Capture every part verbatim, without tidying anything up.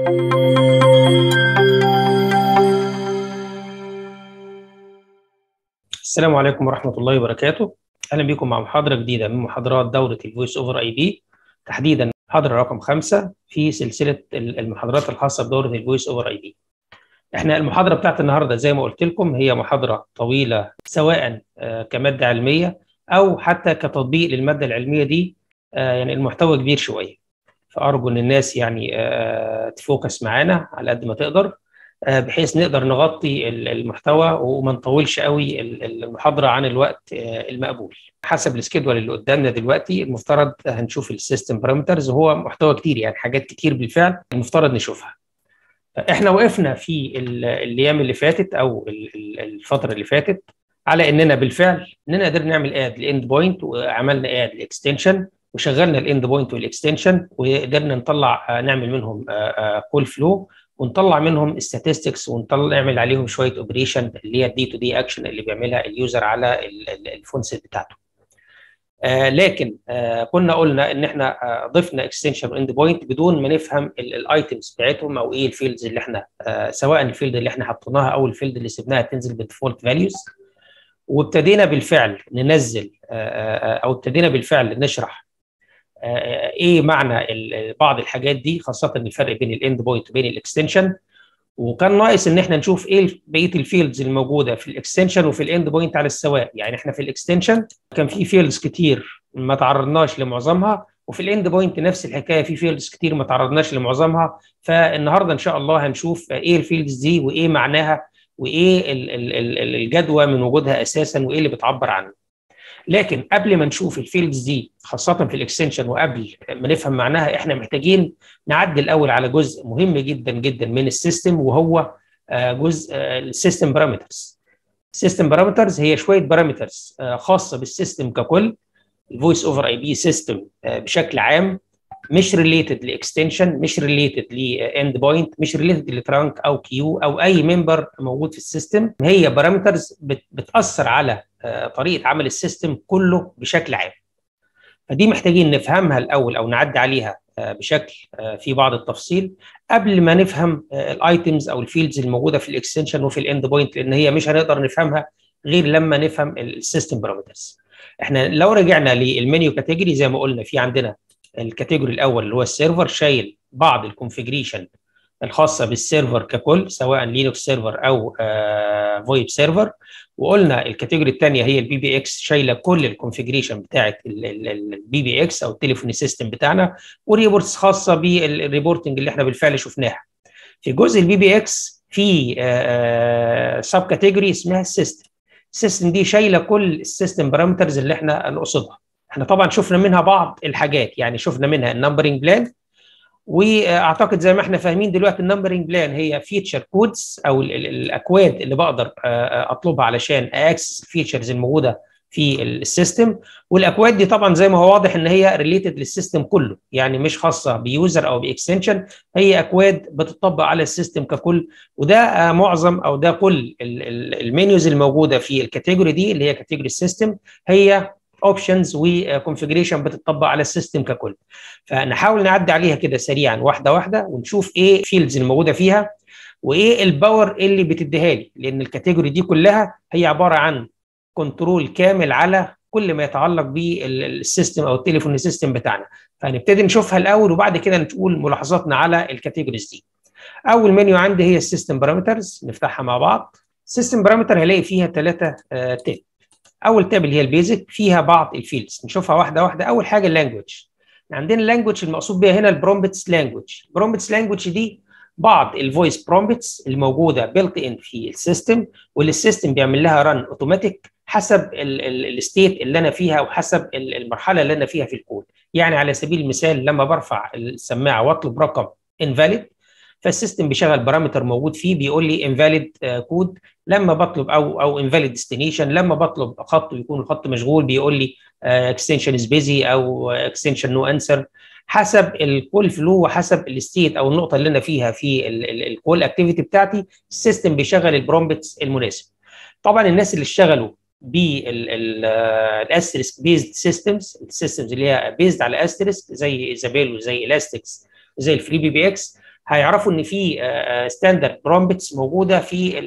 السلام عليكم ورحمة الله وبركاته. أهلا بكم مع محاضرة جديدة من محاضرات دورة الفويس أوفر أي بي، تحديدا محاضرة رقم خمسة في سلسلة المحاضرات الخاصة بدورة الفويس أوفر أي بي. احنا المحاضرة بتاعت النهاردة زي ما قلت لكم هي محاضرة طويلة، سواء كمادة علمية أو حتى كتطبيق للمادة العلمية دي. يعني المحتوى كبير شوية، فأرجو إن الناس يعني تفوكس معانا على قد ما تقدر، بحيث نقدر نغطي المحتوى وما نطولش قوي المحاضرة عن الوقت المقبول. حسب السكيدول اللي قدامنا دلوقتي المفترض هنشوف السيستم بارامترز، وهو محتوى كتير يعني حاجات كتير بالفعل المفترض نشوفها. احنا وقفنا في الايام اللي فاتت او الفترة اللي فاتت على اننا بالفعل اننا قدرنا نعمل اد لاند بوينت، وعملنا اد لاكستنشن، وشغلنا الاند بوينت والاكستنشن، وقدرنا نطلع نعمل منهم كول فلو، ونطلع منهم statistics، ونطلع نعمل عليهم شويه اوبريشن اللي هي الدي تو دي اكشن اللي بيعملها اليوزر على الفون سيت بتاعته. آه لكن آه كنا قلنا ان احنا آه ضفنا اكستنشن واند بوينت بدون ما نفهم الايتمز بتاعتهم او ايه الفيلدز اللي احنا آه سواء الفيلد اللي احنا حطيناها او الفيلد اللي سيبناها تنزل بالديفولت فاليوز. وابتدينا بالفعل ننزل آه او ابتدينا بالفعل نشرح ايه معنى بعض الحاجات دي، خاصه الفرق بين الاند بوينت وبين الاكستنشن. وكان ناقص ان احنا نشوف ايه بقيه الفيلدز الموجوده في الاكستنشن وفي الاند بوينت على السواء. يعني احنا في الاكستنشن كان في فيلدز كتير ما تعرضناش لمعظمها، وفي الاند بوينت نفس الحكايه، في فيلدز كتير ما تعرضناش لمعظمها. فالنهارده ان شاء الله هنشوف ايه الفيلدز دي وايه معناها وايه الجدوى من وجودها اساسا وايه اللي بتعبر عنه. لكن قبل ما نشوف الفيلدز دي خاصه في الاكستنشن وقبل ما نفهم معناها، احنا محتاجين نعدي الاول على جزء مهم جدا جدا من السيستم، وهو جزء السيستم بارامترز. السيستم بارامترز هي شويه بارامترز خاصه بالسيستم ككل، الفويس اوفر اي بي سيستم بشكل عام، مش ريليتد لاكستنشن، مش ريليتد لاند بوينت، مش ريليتد لترانك او كيو او اي ممبر موجود في السيستم. هي بارامترز بتاثر على طريقه عمل السيستم كله بشكل عام. فدي محتاجين نفهمها الاول او نعدي عليها بشكل في بعض التفصيل قبل ما نفهم الايتمز او الفيلدز الموجوده في الاكستنشن وفي الاند بوينت، لان هي مش هنقدر نفهمها غير لما نفهم السيستم بارامترز. احنا لو رجعنا للمنيو كاتيجوري زي ما قلنا، في عندنا الكاتيجوري الاول اللي هو السيرفر، شايل بعض الكونفيجريشن الخاصه بالسيرفر ككل، سواء لينكس سيرفر او آه فويب سيرفر. وقلنا الكاتيجوري الثانيه هي البي بي اكس، شايله كل الكونفيجريشن بتاعه البي بي اكس او التليفون سيستم بتاعنا، وريبورتس خاصه بالريبورتنج اللي احنا بالفعل شفناها. في جزء البي بي اكس في آه سب كاتيجوري اسمها السيستم. السيستم دي شايله كل السيستم بارامترز اللي احنا نقصدها. احنا طبعا شفنا منها بعض الحاجات، يعني شفنا منها النمبرنج بلان، واعتقد زي ما احنا فاهمين دلوقتي النمبرنج بلان هي فيتشر كودز او الاكواد اللي بقدر اطلبها علشان اكسس الفيتشرز الموجوده في السيستم. والاكواد دي طبعا زي ما هو واضح ان هي ريليتد للسيستم كله، يعني مش خاصه بيوزر او باكستنشن، هي اكواد بتطبق على السيستم ككل. وده معظم او ده كل المنيوز الموجوده في الكاتيجوري دي اللي هي كاتيجوري السيستم، هي اوبشنز وكونفيجريشن بتطبق على السيستم ككل. فنحاول نعدي عليها كده سريعا واحده واحده، ونشوف ايه الفيلدز الموجوده فيها وايه الباور اللي بتديها لي، لان الكاتيجوري دي كلها هي عباره عن كنترول كامل على كل ما يتعلق بالسيستم او التليفون سيستم بتاعنا. فهنبتدي نشوفها الاول وبعد كده نقول ملاحظاتنا على الكاتيجوريز دي. اول منيو عندي هي السيستم بارامترز، نفتحها مع بعض. السيستم بارامتر هلاقي فيها ثلاثه آه تاب. اول تاب اللي هي البيزك، فيها بعض الفيلدز نشوفها واحده واحده. اول حاجه اللانجوج. عندنا اللانجوج المقصود بها هنا البرومبتس لانجوج. البرومبتس لانجوج دي بعض الفويس برومبتس الموجوده بيلت ان في السيستم، واللي السيستم بيعمل لها رن اوتوماتيك حسب الستيت اللي انا فيها وحسب المرحله اللي انا فيها في الكود. يعني على سبيل المثال لما برفع السماعه واطلب رقم انفاليد، فالسيستم بيشغل بارامتر موجود فيه بيقول لي انفاليد كود. لما بطلب او او انفاليد ديستنيشن، لما بطلب خط ويكون الخط مشغول بيقول لي اكستنشن از بيزي او اكستنشن نو انسر، حسب الكول فلو وحسب الستيت او النقطه اللي انا فيها في الكول اكتيفيتي بتاعتي، السيستم بيشغل البرومبتس المناسب. طبعا الناس اللي اشتغلوا بالاستريسك بيزد سيستمز، السيستمز اللي هي بيزد على استريسك زي ايزابيل وزي الاستكس وزي الفري بي بي اكس، هيعرفوا ان في ستاندرد برومبتس موجوده في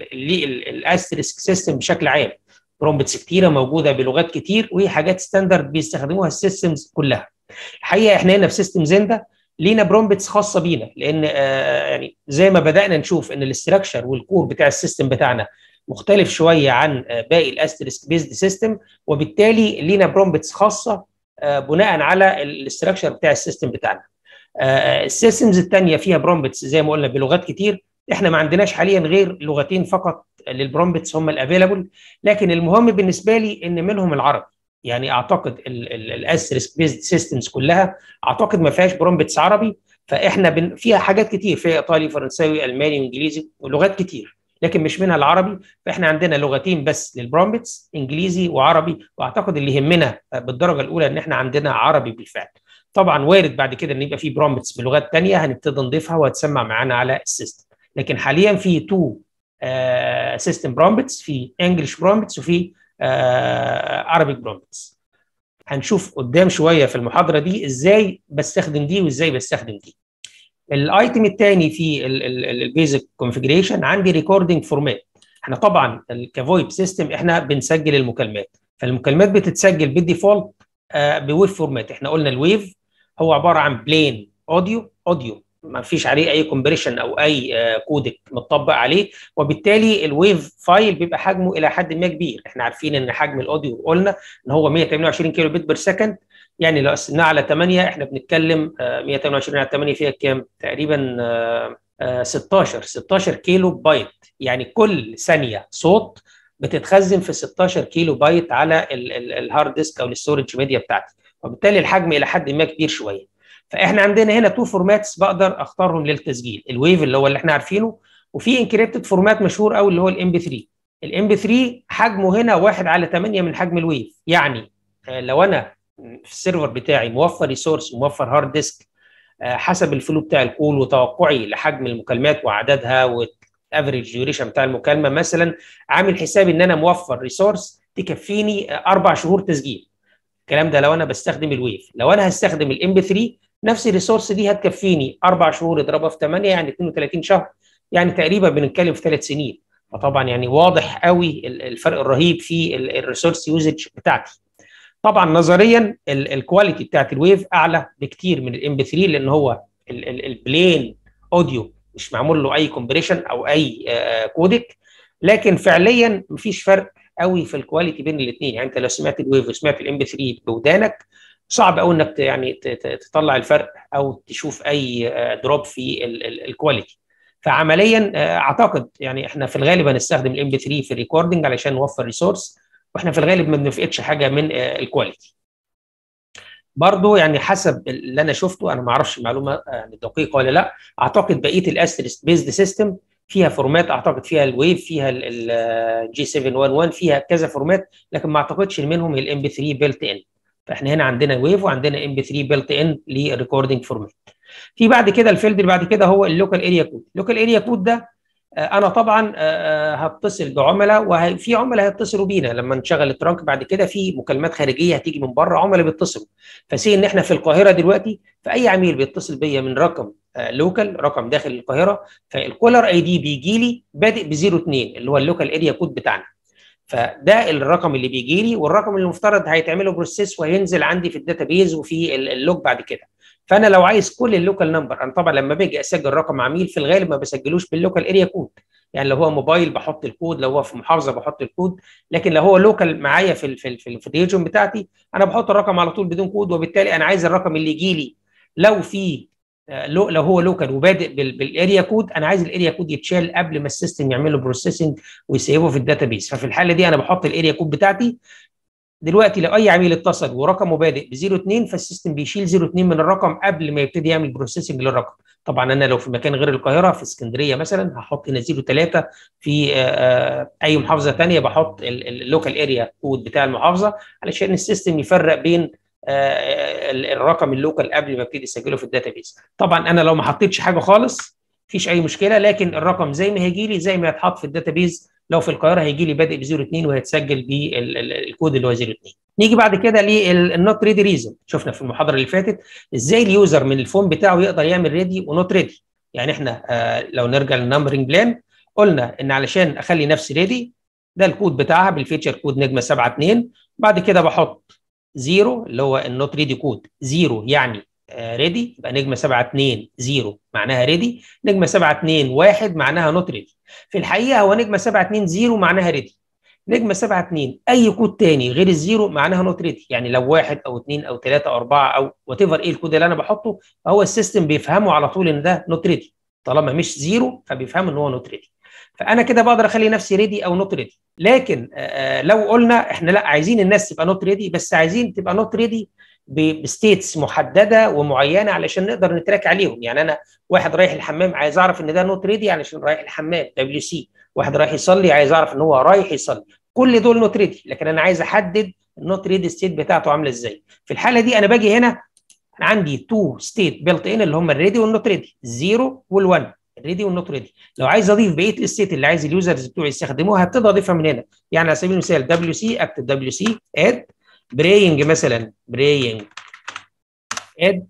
الاستريسك سيستم بشكل عام. برومبتس كتيره موجوده بلغات كتير، وهي حاجات ستاندرد بيستخدموها السيستمز كلها. الحقيقه احنا هنا في سيستم زندا لينا برومبتس خاصه بينا، لان آه يعني زي ما بدانا نشوف ان الاستراكشر والكور بتاع السيستم بتاعنا مختلف شويه عن آه باقي الاستريسك بيزد سيستم، وبالتالي لينا برومبتس خاصه آه بناء على الاستراكشر بتاع السيستم بتاعنا. آه السيستمز الثانيه فيها برومبتس زي ما قلنا بلغات كتير، احنا ما عندناش حاليا غير لغتين فقط للبرومبتس هم الافيلابل، لكن المهم بالنسبه لي ان منهم العربي. يعني اعتقد الاستريسك بيزد سيستمز كلها اعتقد ما فيهاش برومبتس عربي، فاحنا بن... فيها حاجات كتير، فيها ايطالي فرنساوي الماني وانجليزي ولغات كتير، لكن مش منها العربي. فاحنا عندنا لغتين بس للبرومبتس، انجليزي وعربي، واعتقد اللي يهمنا بالدرجه الاولى ان احنا عندنا عربي بالفعل. طبعا وارد بعد كده ان يبقى في برومبتس بلغات ثانيه هنبتدي نضيفها وهتسمع معانا على السيستم، لكن حاليا في تو سيستم برومبتس، في انجلش برومبتس وفي عربي برومبتس. هنشوف قدام شويه في المحاضره دي ازاي بستخدم دي وازاي بستخدم دي. الايتم الثاني في البيزك كونفيجريشن عندي ريكوردنج فورمات. احنا طبعا كفويب سيستم احنا بنسجل المكالمات، فالمكالمات بتتسجل بالديفولت بويف فورمات. احنا قلنا الويف هو عباره عن بلين اوديو اوديو ما فيش عليه اي كومبريشن او اي كودك متطبق عليه، وبالتالي الويف فايل بيبقى حجمه الى حد ما كبير. احنا عارفين ان حجم الاوديو قلنا ان هو مية وتمنية وعشرين كيلو بت بير سكند، يعني لو قسمناه على ثمانية احنا بنتكلم مية وتمنية وعشرين على ثمانية فيها كام؟ تقريبا ستاشر ستاشر كيلو بايت، يعني كل ثانيه صوت بتتخزن في ستاشر كيلو بايت على الهارد ديسك او الستورج ميديا بتاعتي، وبالتالي الحجم الى حد ما كبير شويه. فاحنا عندنا هنا تو فورماتس بقدر اختارهم للتسجيل، الويف اللي هو اللي احنا عارفينه، وفي انكريبتد فورمات مشهور قوي اللي هو الام بي ثري. الام بي ثري حجمه هنا واحد على ثمانية من حجم الويف، يعني لو انا في السيرفر بتاعي موفر ريسورس موفر هارد ديسك حسب الفلو بتاع الكول وتوقعي لحجم المكالمات وعددها والافريج ديوريشن بتاع المكالمه، مثلا عامل حسابي ان انا موفر ريسورس تكفيني اربع شهور تسجيل. الكلام ده لو انا بستخدم الويف. لو انا هستخدم الام بي ثري نفس الريسورس دي هتكفيني اربع شهور اضربها في ثمانية يعني اتنين وتلاتين شهر، يعني تقريبا بنتكلم في ثلاث سنين. فطبعا يعني واضح قوي الفرق الرهيب في الريسورس يوزج بتاعتي. طبعا نظريا الكواليتي بتاعت الويف اعلى بكتير من الام بي ثري، لان هو البلين اوديو مش معمول له اي كومبريشن او اي كودك، لكن فعليا مفيش فرق قوي في الكواليتي بين الاثنين. يعني انت لو سمعت الويف وسمعت الام بي ثري بودانك صعب قوي انك يعني تطلع الفرق او تشوف اي دروب في الكواليتي. فعمليا اعتقد يعني احنا في الغالب هنستخدم الام بي ثري في الريكوردنج علشان نوفر ريسورس، واحنا في الغالب ما بنفقدش حاجه من الكواليتي. برضو يعني حسب اللي انا شفته، انا ما اعرفش معلومه يعني دقيقه ولا لا، اعتقد بقيه الاستريس بيزد سيستم فيها فورمات، اعتقد فيها الويف، فيها الجي سبعة واحد واحد، فيها كذا فورمات، لكن ما اعتقدش منهم الام بي ثري بيلت ان. فاحنا هنا عندنا ويف وعندنا ام بي ثري بيلت ان للريكوردنج فورمات. في بعد كده الفيلد اللي بعد كده هو اللوكال اريا كود. اللوكال اريا كود ده انا طبعا هتصل بعملاء، وفي عملاء هيتصلوا بينا لما نشغل الترانك. بعد كده في مكالمات خارجيه هتيجي من بره، عملاء بيتصلوا. فسي ان احنا في القاهره دلوقتي، فاي عميل بيتصل بيا من رقم لوكال، رقم داخل القاهره، فالكولر اي دي بيجي لي بادئ ب صفر اتنين اللي هو اللوكال اريا كود بتاعنا. فده الرقم اللي بيجي لي، والرقم اللي المفترض هيتعمل له بروسيس وهينزل عندي في الداتابيز وفي اللوج بعد كده. فانا لو عايز كل اللوكال نمبر، انا طبعا لما باجي اسجل رقم عميل في الغالب ما بسجلوش باللوكال اريا كود، يعني لو هو موبايل بحط الكود، لو هو في محافظه بحط الكود، لكن لو هو لوكال معايا في في في الريجن بتاعتي انا بحط الرقم على طول بدون كود. وبالتالي انا عايز الرقم اللي يجي لي لو في لو لو هو لوكال وبادئ بالاريا كود، انا عايز الاريا كود يتشال قبل ما السيستم يعمل له بروسيسنج ويسيبه في الداتابيز. ففي الحاله دي انا بحط الاريا كود بتاعتي. دلوقتي لو اي عميل اتصل ورقمه بادئ ب صفر اتنين، فالسيستم بيشيل صفر اتنين من الرقم قبل ما يبتدي يعمل بروسيسنج للرقم. طبعا انا لو في مكان غير القاهره، في اسكندريه مثلا، هحط هنا صفر تلاتة، في اي محافظه ثانيه بحط اللوكال اريا كود بتاع المحافظه علشان السيستم يفرق بين الرقم اللوكال قبل ما ابتدي اسجله في الداتابيز. طبعا انا لو ما حطيتش حاجه خالص مفيش اي مشكله، لكن الرقم زي ما هيجي لي زي ما هيتحط في الداتابيز. لو في القاهره هيجي لي بادئ ب صفر اتنين وهيتسجل بالكود اللي هو صفر اتنين. نيجي بعد كده للنوت ريدي ريزن. شفنا في المحاضره اللي فاتت ازاي اليوزر من الفون بتاعه يقدر يعمل ريدي ونوت ريدي. يعني احنا آه لو نرجع للنمبرنج بلان قلنا ان علشان اخلي نفسي ريدي ده الكود بتاعها بالفيتشر كود نجمه سبعة اتنين. بعد كده بحط زيرو اللي هو النوت ريدي كود زيرو يعني ريدي، يبقى نجمه سبعة اتنين زيرو معناها ريدي، نجمه سبعة اتنين واحد معناها نوت ريدي. في الحقيقه هو نجمه سبعة اتنين زيرو معناها ريدي، نجمه سبعة اتنين اي كود تاني غير الزيرو معناها نوت ريدي. يعني لو واحد او اتنين او تلاته او اربعه او وات ايفر ايه الكود اللي انا بحطه، هو السيستم بيفهمه على طول ان ده نوت ريدي، طالما مش زيرو فبيفهم ان هو نوت ريدي. فانا كده بقدر اخلي نفسي ريدي او نوت ريدي. لكن آه لو قلنا احنا لا عايزين الناس تبقى نوت ريدي، بس عايزين تبقى نوت ريدي بستيتس محدده ومعينه علشان نقدر نتراك عليهم. يعني انا واحد رايح الحمام عايز اعرف ان ده نوت ريدي علشان رايح الحمام دبليو سي، واحد رايح يصلي عايز اعرف ان هو رايح يصلي، كل دول نوت ريدي. لكن انا عايز احدد النوت ريدي ستيت بتاعته عامله ازاي. في الحاله دي انا باجي هنا انا عندي تو ستيت بيلت ان اللي هم الريدي والنوت ريدي، الزيرو والواحد، الريدي والنوت ريدي. لو عايز اضيف بقيه الستيت اللي عايز اليوزرز بتوعي يستخدموها هبتدي اضيفها من هنا. يعني على سبيل المثال دبليو سي اكتب دبليو سي اد برينج مثلا، برينج اد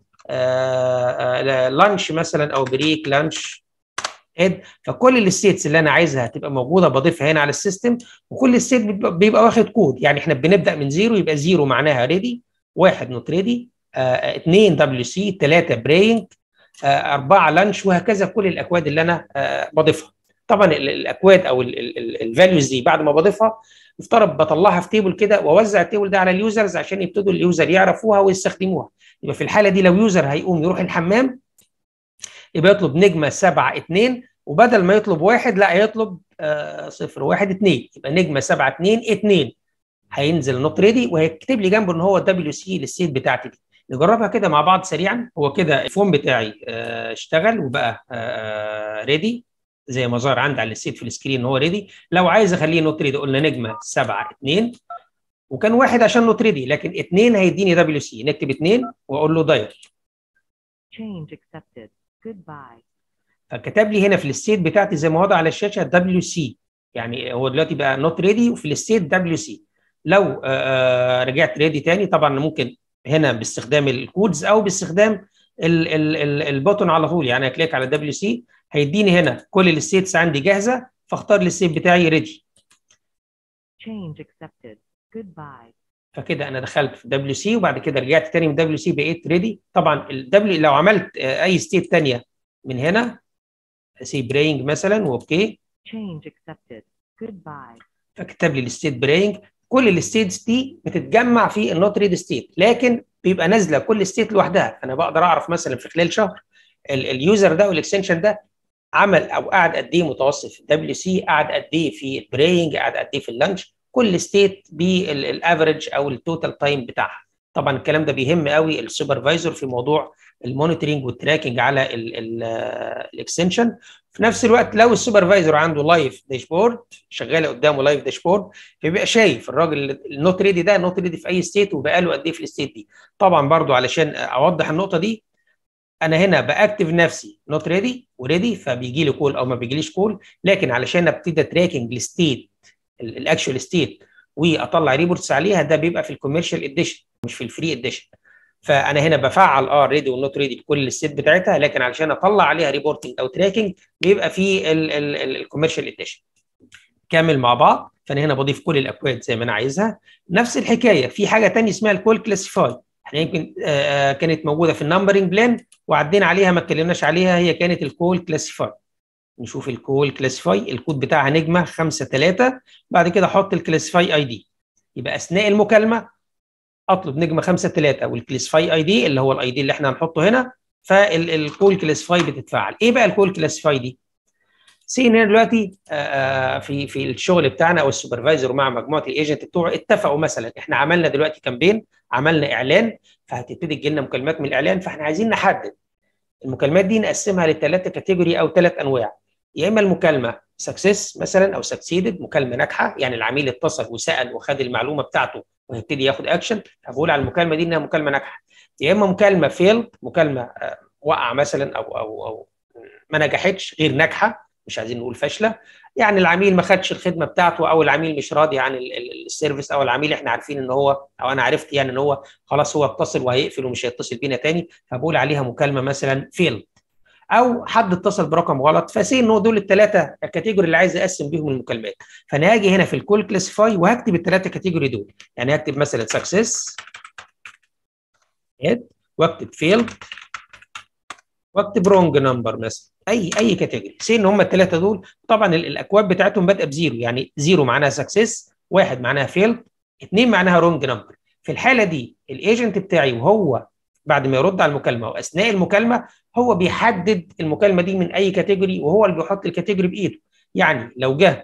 لانش مثلا او بريك لانش اد. فكل الستيتس اللي انا عايزها هتبقى موجوده بضيفها هنا على السيستم، وكل ستيت بيبقى واخد كود. يعني احنا بنبدا من زيرو، يبقى زيرو معناها ريدي، واحد نوت ريدي، اثنين دبليو سي، ثلاثه برينج، آه، اربعه لانش، وهكذا كل الاكواد اللي انا آه، بضيفها. طبعا الاكواد او الفاليوز دي بعد ما بضيفها يفترض بطلعها في تيبل كده واوزع التيبل ده على اليوزرز عشان يبتدوا اليوزر يعرفوها ويستخدموها. يبقى في الحاله دي لو يوزر هيقوم يروح الحمام يبقى يطلب نجمه سبعة اتنين، وبدل ما يطلب واحد لا يطلب آه صفر واحد اتنين، يبقى نجمه سبعة اتنين اتنين هينزل نوت ريدي وهيكتب لي جنبه ان هو دبليو سي للسيت بتاعتي دي. نجربها كده مع بعض سريعا. هو كده الفون بتاعي آه اشتغل وبقى آه ريدي زي ما ظهر عندي على السيت في السكرين ان هو ريدي. لو عايز اخليه نوت ريدي قلنا نجمه سبعة اتنين، وكان واحد عشان نوت ريدي، لكن اتنين هيديني دبليو سي، نكتب اتنين واقول له دايل. Change accepted. Goodbye. فكتب لي هنا في الستيت بتاعتي زي ما وضع على الشاشه دبليو سي، يعني هو دلوقتي بقى نوت ريدي وفي الستيت دبليو سي. لو آه رجعت ريدي تاني طبعا ممكن هنا باستخدام الكودز او باستخدام البوتون على طول. يعني اكليك على دبليو سي هيديني هنا كل الستيتس عندي جاهزه، فاختار الستيت بتاعي ريدي. Change accepted. Goodbye. فكده انا دخلت في دبليو سي وبعد كده رجعت تاني من دبليو سي بقيت ريدي. طبعا الدبليو لو عملت آه اي ستيت ثانيه من هنا سي برينج مثلا واوكي. Change accepted. Goodbye. فكتب لي الستيت برينج. كل الستيتس دي بتتجمع في النوت ريد ستيت، لكن بيبقى نازله كل ستيت لوحدها. فانا بقدر اعرف مثلا في خلال شهر اليوزر ده والاكستنشن ده عمل او قعد قد ايه متوسط في الدبليو سي، قعد قد ايه في البرينج، قعد قد ايه في اللانش، كل ستيت بالافريج او التوتال تايم بتاعها. طبعا الكلام ده بيهم قوي السوبرفايزر في موضوع المونيتورنج والتراكنج على الاكستنشن. في نفس الوقت لو السوبرفايزر عنده لايف داشبورد شغاله قدامه لايف داشبورد، فبيبقى شايف الراجل النوت ريدي ده نوت ريدي في اي ستيت وبقى له قد ايه في الستيت دي. طبعا برضو علشان اوضح النقطه دي انا هنا باكتف نفسي نوت ريدي وريدي فبيجي لي كول او ما بيجيليش كول، لكن علشان ابتدي تراكنج الستيت الاكشوال ستيت واطلع ريبورتس عليها ده بيبقى في الكوميرشال اديشن مش في الفري اديشن. فانا هنا بفعل اه ريدي والنوت ريدي بكل الست بتاعتها، لكن علشان اطلع عليها ريبورتنج او تراكنج بيبقى في الكوميرشال اديشن. كامل مع بعض. فانا هنا بضيف كل الاكواد زي ما انا عايزها. نفس الحكايه في حاجه ثانيه اسمها الكول كلاسيفاي، احنا يمكن آه كانت موجوده في النمبرنج بلان وعدينا عليها ما اتكلمناش عليها، هي كانت الكول كلاسيفاي. نشوف الكول كلاسيفاي الكود بتاعها نجمه خمسة ثلاثة، بعد كده احط الكلاسيفاي اي دي. يبقى اثناء المكالمه اطلب نجمه خمسة ثلاثة والكلاسيفاي اي دي اللي هو الاي دي اللي احنا هنحطه هنا، فالكول كلاسيفاي بتتفعل. ايه بقى الكول كلاسيفاي دي؟ سي هنا دلوقتي في في الشغل بتاعنا او السوبرفايزر مع مجموعه الايجنت بتوعه اتفقوا مثلا احنا عملنا دلوقتي كامبين، عملنا اعلان، فهتبتدي تجي لنا مكالمات من الاعلان، فاحنا عايزين نحدد المكالمات دي نقسمها لثلاثه كاتيجوري او ثلاث انواع. يا اما المكالمه سكسس مثلا او سكسيدد، مكالمه ناجحه يعني العميل اتصل وسال وخد المعلومه بتاعته وهيبتدي ياخد اكشن، فبقول على المكالمه دي انها مكالمه ناجحه. يا اما مكالمه فيلد، مكالمه وقع مثلا او او او ما نجحتش غير ناجحه، مش عايزين نقول فاشله، يعني العميل ما خدش الخدمه بتاعته او العميل مش راضي عن السيرفيس او العميل احنا عارفين ان هو او انا عرفت يعني ان هو خلاص هو اتصل وهيقفل ومش هيتصل بينا تاني، فبقول عليها مكالمه مثلا فيلد. او حد اتصل برقم غلط، فسي ان دول الثلاثه كاتيجوري اللي عايز اقسم بيهم المكالمات. فانا هاجي هنا في الكول كلاسيفاي وهكتب الثلاثه كاتيجوري دول، يعني هكتب مثلا سكسس واكتب فيلد واكتب رونج نمبر مثلا، اي اي كاتيجوري، سي ان هم الثلاثه دول. طبعا الاكواد بتاعتهم بادئه بزيرو، يعني زيرو معناها سكسس، واحد معناها فيلد، اثنين معناها رونج نمبر. في الحاله دي الايجنت بتاعي وهو بعد ما يرد على المكالمه واثناء المكالمه هو بيحدد المكالمه دي من اي كاتيجوري، وهو اللي بيحط الكاتيجوري بايده. يعني لو جه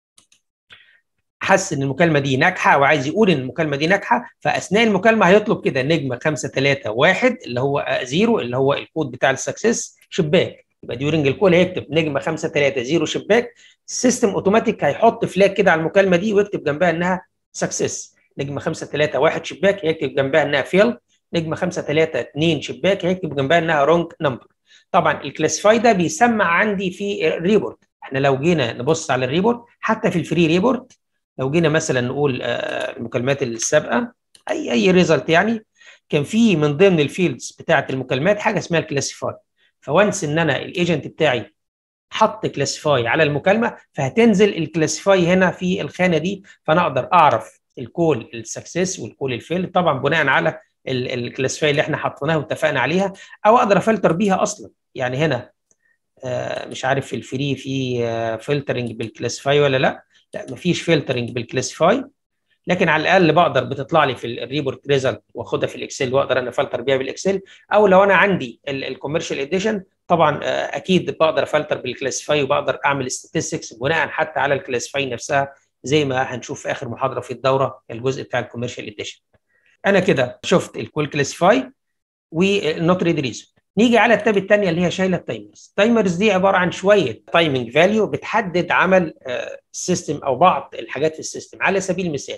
حس ان المكالمه دي ناجحه وعايز يقول ان المكالمه دي ناجحه، فاثناء المكالمه هيطلب كده نجمه خمسة ثلاثة واحد اللي هو زيرو اللي هو الكود بتاع السكسس شباك. يبقى ديورنج الكول هيكتب نجمه خمسة ثلاثة زيرو شباك، السيستم اوتوماتيك هيحط فلاج كده على المكالمه دي ويكتب جنبها انها سكسس. نجمه خمسة ثلاثة واحد شباك هيكتب جنبها انها فيل، نجمه خمسة ثلاثة اثنين شباك هيكتب جنبها انها رونج نمبر. طبعا الكلاسيفاي ده بيسمع عندي في الريبورت. احنا لو جينا نبص على الريبورت حتى في الفري ريبورت، لو جينا مثلا نقول المكالمات السابقه اي اي ريزلت، يعني كان في من ضمن الفيلدز بتاعه المكالمات حاجه اسمها الكلاسيفاي. فوانس ان انا الايجنت بتاعي حط كلاسيفاي على المكالمه، فهتنزل الكلاسيفاي هنا في الخانه دي، فانا اقدر اعرف الكول السكسس والكول الفيل طبعا بناء على الكلاسيفاي اللي احنا حطيناها واتفقنا عليها، او اقدر افلتر بيها اصلا. يعني هنا مش عارف في الفري في فلترنج بالكلاسيفاي ولا لا، لا مفيش فلترنج بالكلاسيفاي، لكن على الاقل بقدر بتطلع لي في الريبورت ريزلت واخدها في الاكسل واقدر انا افلتر بيها بالاكسل. او لو انا عندي الكوميرشال اديشن طبعا اكيد بقدر افلتر بالكلاسيفاي وبقدر اعمل ستاتستكس بناء حتى على الكلاسيفاي نفسها، زي ما هنشوف في اخر محاضره في الدوره الجزء بتاع الكوميرشال اديشن. انا كده شفت الكول كلاسيفاي والنوت ريد ريزون. نيجي على التاب الثانيه اللي هي شايله التايمرز. التايمرز دي عباره عن شويه تايمنج فاليو بتحدد عمل السيستم او بعض الحاجات في السيستم. على سبيل المثال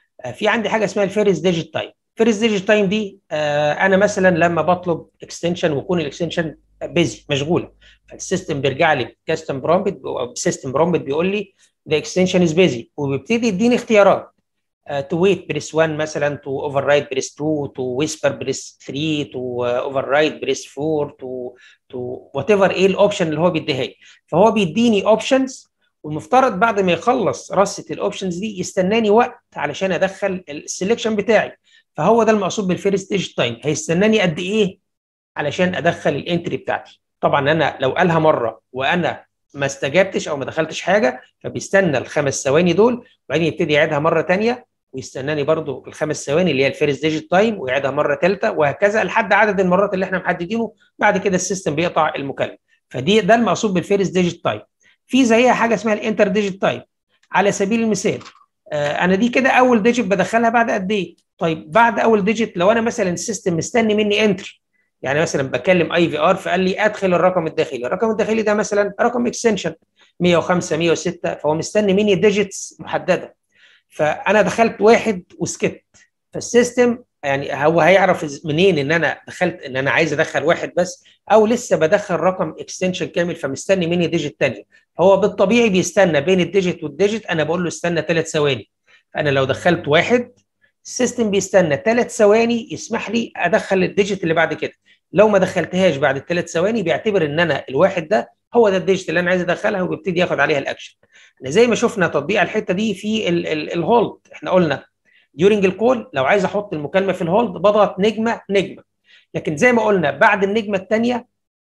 في عندي حاجه اسمها الفيرست ديجيت تايم. الفيرست ديجيت تايم دي انا مثلا لما بطلب اكستنشن ويكون الاكستنشن بيزي مشغوله، فالسيستم بيرجع لي كاستم برومبت او سيستم برومبت بيقول لي ذا اكستنشن از بيزي، وبيبتدي يديني اختيارات تو ويت بريس واحد مثلا، تو اوفر رايت بريس اتنين، تو ويسبر بريس ثلاثة، تو اوفر رايت بريس اربعة، تو تو وات ايفر ايه الاوبشن اللي هو بيديها لي. فهو بيديني اوبشنز، والمفترض بعد ما يخلص رصه الاوبشنز دي يستناني وقت علشان ادخل السلكشن بتاعي. فهو ده المقصود بالفيرست ديجيت تايم، هيستناني قد ايه علشان ادخل الانتري بتاعتي. طبعا انا لو قالها مره وانا ما استجبتش او ما دخلتش حاجه، فبيستنى الخمس ثواني دول وبعدين يبتدي يعيدها مره ثانيه ويستناني برضو الخمس ثواني اللي هي الفيرست ديجيت تايم ويعيدها مره ثالثه، وهكذا لحد عدد المرات اللي احنا محددينه. بعد كده السيستم بيقطع المكالمه. فدي ده المقصود بالفيرست ديجيت تايم. في زيها حاجه اسمها الانتر ديجيت تايم. على سبيل المثال آه انا دي كده اول ديجيت بدخلها بعد قد ايه؟ طيب بعد اول ديجيت لو انا مثلا السيستم مستني مني انتر، يعني مثلا بكلم اي في ار فقال لي ادخل الرقم الداخلي، الرقم الداخلي ده مثلا رقم اكستنشن مية وخمسة مية وستة، فهو مستني مني ديجيتس محدده. فانا دخلت واحد وسكت، فالسيستم يعني هو هيعرف منين ان انا دخلت ان انا عايز ادخل واحد بس او لسه بدخل رقم اكستنشن كامل فمستني مني ديجيت ثانيه. هو بالطبيعي بيستنى بين الديجيت والديجيت، انا بقول له استنى ثلاث ثواني. فانا لو دخلت واحد السيستم بيستنى ثلاث ثواني يسمح لي ادخل الديجيت اللي بعد كده. لو ما دخلتهاش بعد الثلاث ثواني بيعتبر ان انا الواحد ده هو ده الديجيت اللي انا عايز ادخلها وبيبتدي ياخد عليها الاكشن. زي ما شفنا تطبيق الحته دي في الهولد، احنا قلنا ديورنج الكول لو عايز احط المكالمه في الهولد بضغط نجمه نجمه، لكن زي ما قلنا بعد النجمه الثانيه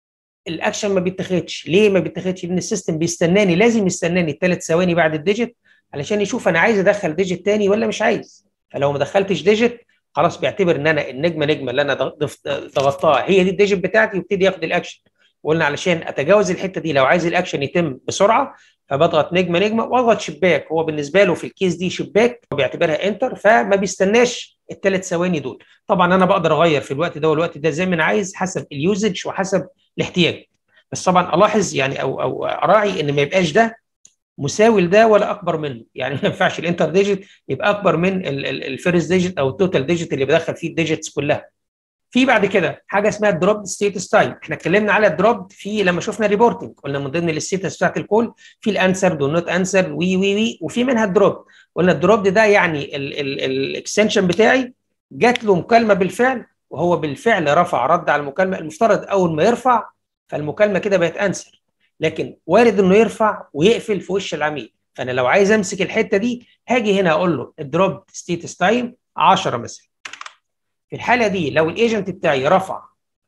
الاكشن ما بيتاخدش. ليه ما بيتاخدش؟ لان السيستم بيستناني، لازم يستناني ثلاث ثواني بعد الديجيت علشان يشوف انا عايز ادخل ديجيت ثاني ولا مش عايز. فلو ما دخلتش ديجيت خلاص بيعتبر ان انا النجمه نجمه اللي انا ضغطتها هي دي الديجيت بتاعتي ويبتدي ياخد الاكشن. وقلنا علشان اتجاوز الحته دي لو عايز الاكشن يتم بسرعه فبضغط نجمه نجمه واضغط شباك. هو بالنسبه له في الكيس دي شباك وبيعتبرها انتر، فما بيستناش الثلاث ثواني دول. طبعا انا بقدر اغير في الوقت ده والوقت ده زي ما انا عايز حسب اليوزج وحسب الاحتياج، بس طبعا الاحظ يعني او او اراعي ان ما يبقاش ده مساوي لده ولا اكبر منه. يعني ما ينفعش الانتر ديجيت يبقى اكبر من الفيرست ديجيت او التوتال ديجيت اللي بدخل فيه الديجيتس كلها. في بعد كده حاجه اسمها الدروب ستيتس تايم. احنا اتكلمنا على الدروب في لما شفنا ريبورتنج، قلنا من ضمن الستيتس بتاعت الكول في الانسرد والنوت انسرد وي وي وي وفي منها الدروب. قلنا الدروب ده يعني الاكستنشن بتاعي جات له مكالمه بالفعل وهو بالفعل رفع رد على المكالمه، المفترض اول ما يرفع فالمكالمه كده بقت انسر، لكن وارد انه يرفع ويقفل في وش العميل. فانا لو عايز امسك الحته دي هاجي هنا اقول له الدروب ستيتس تايم عشرة مثلا. في الحاله دي لو الايجنت بتاعي رفع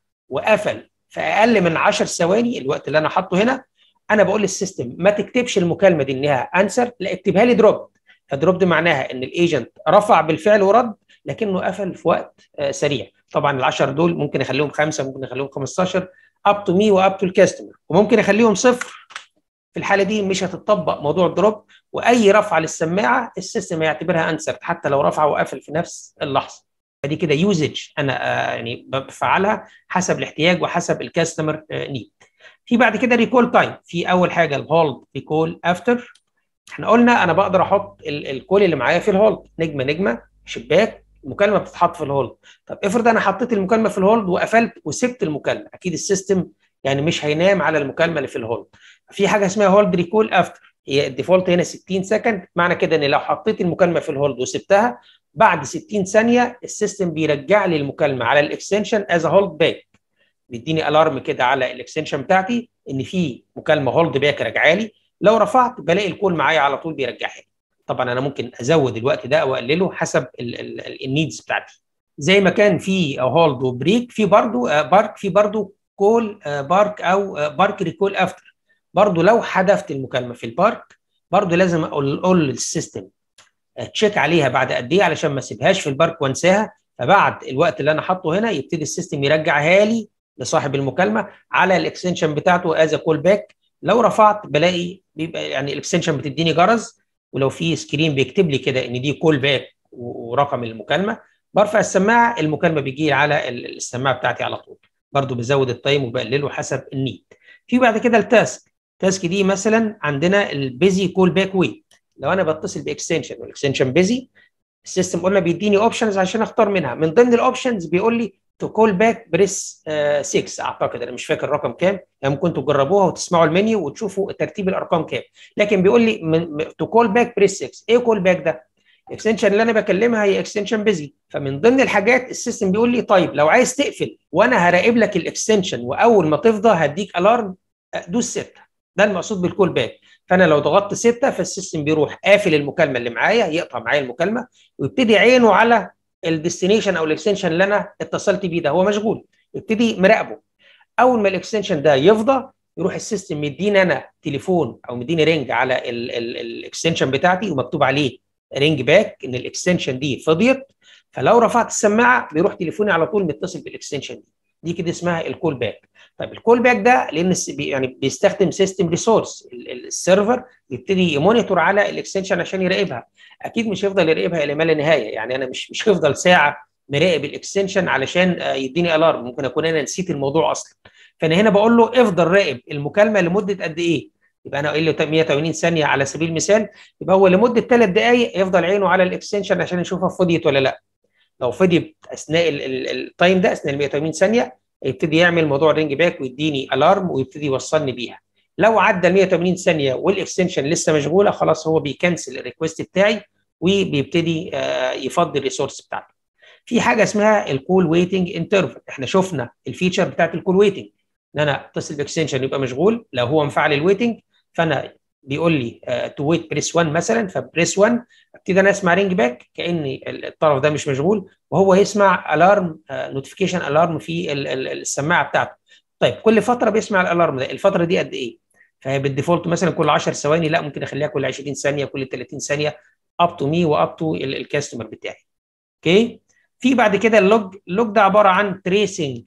وقفل في اقل من عشر ثواني، الوقت اللي انا حاطه هنا، انا بقول للسيستم ما تكتبش المكالمه دي انها انسر، لا اكتبها لي دروب. فدروب دي معناها ان الايجنت رفع بالفعل ورد لكنه قفل في وقت آه سريع. طبعا ال عشرة دول ممكن اخليهم خمسه، ممكن اخليهم خمستاشر، اب تو مي واب تو الكاستمر، وممكن اخليهم صفر. في الحاله دي مش هتطبق موضوع الدروب، واي رفعه للسماعه السيستم هيعتبرها انسر حتى لو رفع وقفل في نفس اللحظه. فدي كده يوزج انا آه يعني بفعلها حسب الاحتياج وحسب الكاستمر آه نيد. في بعد كده ريكول تايم. في اول حاجه الهولد ريكول افتر. احنا قلنا انا بقدر احط الكول اللي معايا في الهولد، نجمه نجمه شباك، المكالمه بتتحط في الهولد. طب افرض انا حطيت المكالمه في الهولد وقفلت وسبت المكالمه، اكيد السيستم يعني مش هينام على المكالمه اللي في الهولد. في حاجه اسمها هولد ريكول افتر، هي الديفولت هنا ستين سكند. معنى كده ان لو حطيت المكالمه في الهولد وسبتها بعد ستين ثانيه السيستم بيرجع لي المكالمه على الاكستنشن از هولد باك، بيديني الارم كده على الاكستنشن بتاعتي ان في مكالمه هولد باك راجعه لي. لو رفعت بلاقي الكول معايا على طول بيرجعها لي. طبعا انا ممكن ازود الوقت ده او اقلله حسب النيدز بتاعتي. زي ما كان في هولد وبريك، في برضو بارك، في برضو كول بارك او بارك ريكول افتر. برضو لو حذفت المكالمه في البارك برضو لازم اقول اقول للسيستم تشيك عليها بعد قد ايه علشان ما اسيبهاش في البارك وانساها. فبعد الوقت اللي انا حاطه هنا يبتدي السيستم يرجعها لي لصاحب المكالمه على الاكستنشن بتاعته از كول باك. لو رفعت بلاقي بيبقى يعني الاكستنشن بتديني جرس، ولو في سكرين بيكتب لي كده ان دي كول باك ورقم المكالمه. برفع السماعه المكالمه بيجي على السماعه بتاعتي على طول. برضو بزود التايم وبقلله حسب النيد. في بعد كده التاسك. التاسك دي مثلا عندنا البيزي كول باك ويت. لو انا بتصل باكستنشن والاكستنشن بيزي، السيستم قلنا بيديني اوبشنز عشان اختار منها. من ضمن الاوبشنز بيقول لي تو كول باك بريس ستة، اعتقد انا مش فاكر الرقم كام، يعني ممكن تجربوها وتسمعوا المنيو وتشوفوا ترتيب الارقام كام. لكن بيقول لي تو كول باك بريس ستة. ايه كول باك ده؟ الاكستنشن اللي انا بكلمها هي اكستنشن بيزي. فمن ضمن الحاجات السيستم بيقول لي طيب لو عايز تقفل وانا هراقب لك الاكستنشن واول ما تفضى هديك الارم، دوس ستة. ده المقصود بالكول باك. فانا لو ضغطت ستة فالسيستم بيروح قافل المكالمه اللي معايا، يقطع معايا المكالمه ويبتدي عينه على الديستنيشن او الاكستنشن اللي انا اتصلت بيه ده، هو مشغول، يبتدي مراقبه. اول ما الاكستنشن ده يفضى يروح السيستم مديني انا تليفون او مديني رينج على الاكستنشن بتاعتي ومكتوب عليه رينج باك ان الاكستنشن دي فضيت. فلو رفعت السماعه بيروح تليفوني على طول متصل بالاكستنشن دي. دي كده اسمها الكول باك. طيب الكول باك ده لان يعني بيستخدم سيستم ريسورس، السيرفر بيبتدي يمونيتور على الاكستنشن عشان يراقبها. اكيد مش هيفضل يراقبها الى ما لا نهايه، يعني انا مش مش هفضل ساعه مراقب الاكستنشن علشان يديني الارم، ممكن اكون انا نسيت الموضوع اصلا. فانا هنا بقول له افضل راقب المكالمه لمده قد ايه؟ يبقى انا قايل له مية وتمانين ثانيه على سبيل المثال، يبقى هو لمده ثلاث دقائق يفضل عينه على الاكستنشن عشان يشوفها فضيت ولا لا. لو فضيت اثناء التايم ده اثناء ال مية وتمانين ثانيه يبتدي يعمل موضوع الرينج باك ويديني الارم ويبتدي يوصلني بيها. لو عدى ال مية وتمانين ثانيه والاكستنشن لسه مشغوله خلاص هو بيكنسل الريكوست بتاعي وبيبتدي يفضي الريسورس بتاعته. في حاجه اسمها الكول ويتنج انترفال. احنا شفنا الفيتشر بتاعت الكول ويتنج ان انا اتصل باكستنشن يبقى مشغول، لو هو مفعل الويتنج فانا بيقول لي تو ويت بريس واحد مثلا، فبريس واحد ابتدي انا اسمع رينج باك كان الطرف ده مش مشغول وهو يسمع الارم نوتيفيكيشن الارم في السماعه بتاعته. طيب كل فتره بيسمع الالارم ده، الفتره دي قد ايه؟ فهي بالديفولت مثلا كل عشر ثواني، لا ممكن اخليها كل عشرين ثانيه، كل ثلاثين ثانيه، اب تو مي واب تو الكاستمر بتاعي. اوكي. في بعد كده اللوج. اللوج ده عباره عن تريسنج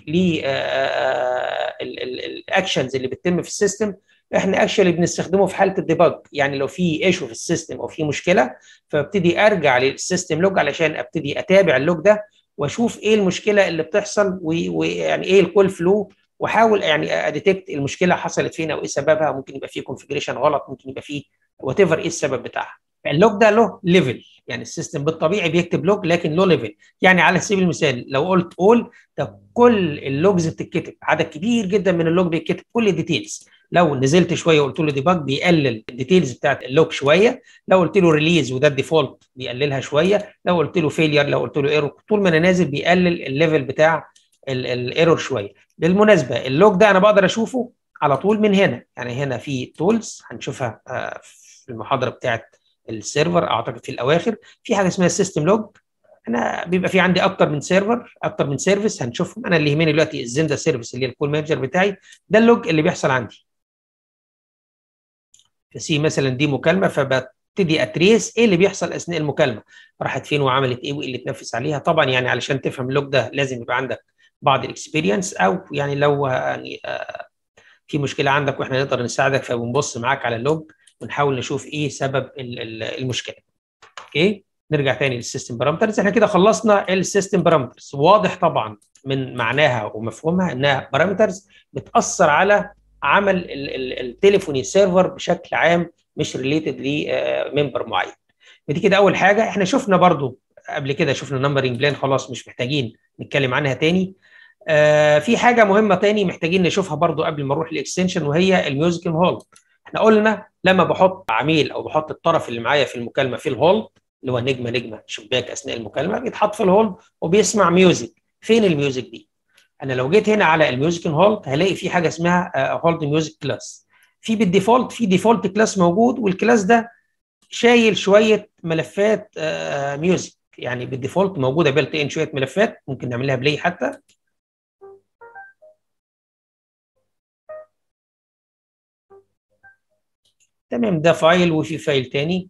للاكشنز اللي بتتم في السيستم. احنا اكشلي بنستخدمه في حاله الديباج، يعني لو في ايشو في السيستم او في مشكله فابتدي ارجع للسيستم لوج علشان ابتدي اتابع اللوج ده واشوف ايه المشكله اللي بتحصل ويعني ايه الكول فلو، واحاول يعني اديتكت المشكله حصلت فين او ايه سببها. ممكن يبقى فيه كونفيجريشن غلط، ممكن يبقى فيه وات ايفر ايه السبب بتاعها. اللوج ده له ليفل، يعني السيستم بالطبيعي بيكتب لوج لكن له ليفل. يعني على سبيل المثال لو قلت اول ده كل اللوجز بتتكتب، عدد كبير جدا من اللوج بيتكتب كل الديتيلز. لو نزلت شويه وقلت له ديباج بيقلل الديتيلز بتاعت اللوج شويه، لو قلت له ريليز وده الديفولت بيقللها شويه، لو قلت له فيلير، لو قلت له ايرور، طول ما انا نازل بيقلل الليفل بتاع الايرور شويه. بالمناسبه اللوج ده انا بقدر اشوفه على طول من هنا، يعني هنا في تولز هنشوفها في المحاضره بتاعت السيرفر اعتقد في الاواخر، في حاجه اسمها السيستم لوج. انا بيبقى في عندي اكتر من سيرفر، اكتر من سيرفيس هنشوفهم. انا اللي يهمني دلوقتي الزندا سيرفيس اللي هي الكول مانجر بتاعي، ده اللوج اللي بيحصل عندي. فسي مثلا دي مكالمه، فببتدي اتريس ايه اللي بيحصل اثناء المكالمه، راحت فين وعملت ايه وايه اللي اتنفس عليها. طبعا يعني علشان تفهم اللوج ده لازم يبقى عندك بعض الاكسبيرينس، او يعني لو يعني في مشكله عندك واحنا نقدر نساعدك فبنبص معاك على اللوج ونحاول نشوف ايه سبب المشكله. اوكي، نرجع تاني للسيستم بارامترز. احنا كده خلصنا السيستم بارامترز. واضح طبعا من معناها ومفهومها انها بارامترز بتاثر على عمل التليفوني سيرفر بشكل عام، مش ريليتد لممبر معين. ودي كده اول حاجه. احنا شفنا برضو قبل كده، شفنا نمبرنج بلان، خلاص مش محتاجين نتكلم عنها تاني. آه في حاجه مهمه تاني محتاجين نشوفها برضو قبل ما نروح الاكستنشن، وهي الميوزك هولد. احنا قلنا لما بحط عميل او بحط الطرف اللي معايا في المكالمه في الهولد، اللي هو نجمه نجمه شباك اثناء المكالمه، بيتحط في الهولد وبيسمع ميوزك. فين الميوزك دي؟ انا لو جيت هنا على الميوزك هولد هلاقي في حاجه اسمها هولد ميوزك كلاس. في بالديفولت في ديفولت كلاس موجود، والكلاس ده شايل شويه ملفات آه ميوزك، يعني بالديفولت موجوده بيلت ان شويه ملفات، ممكن نعمل لها بلاي حتى. تمام، ده فايل وفي فايل تاني،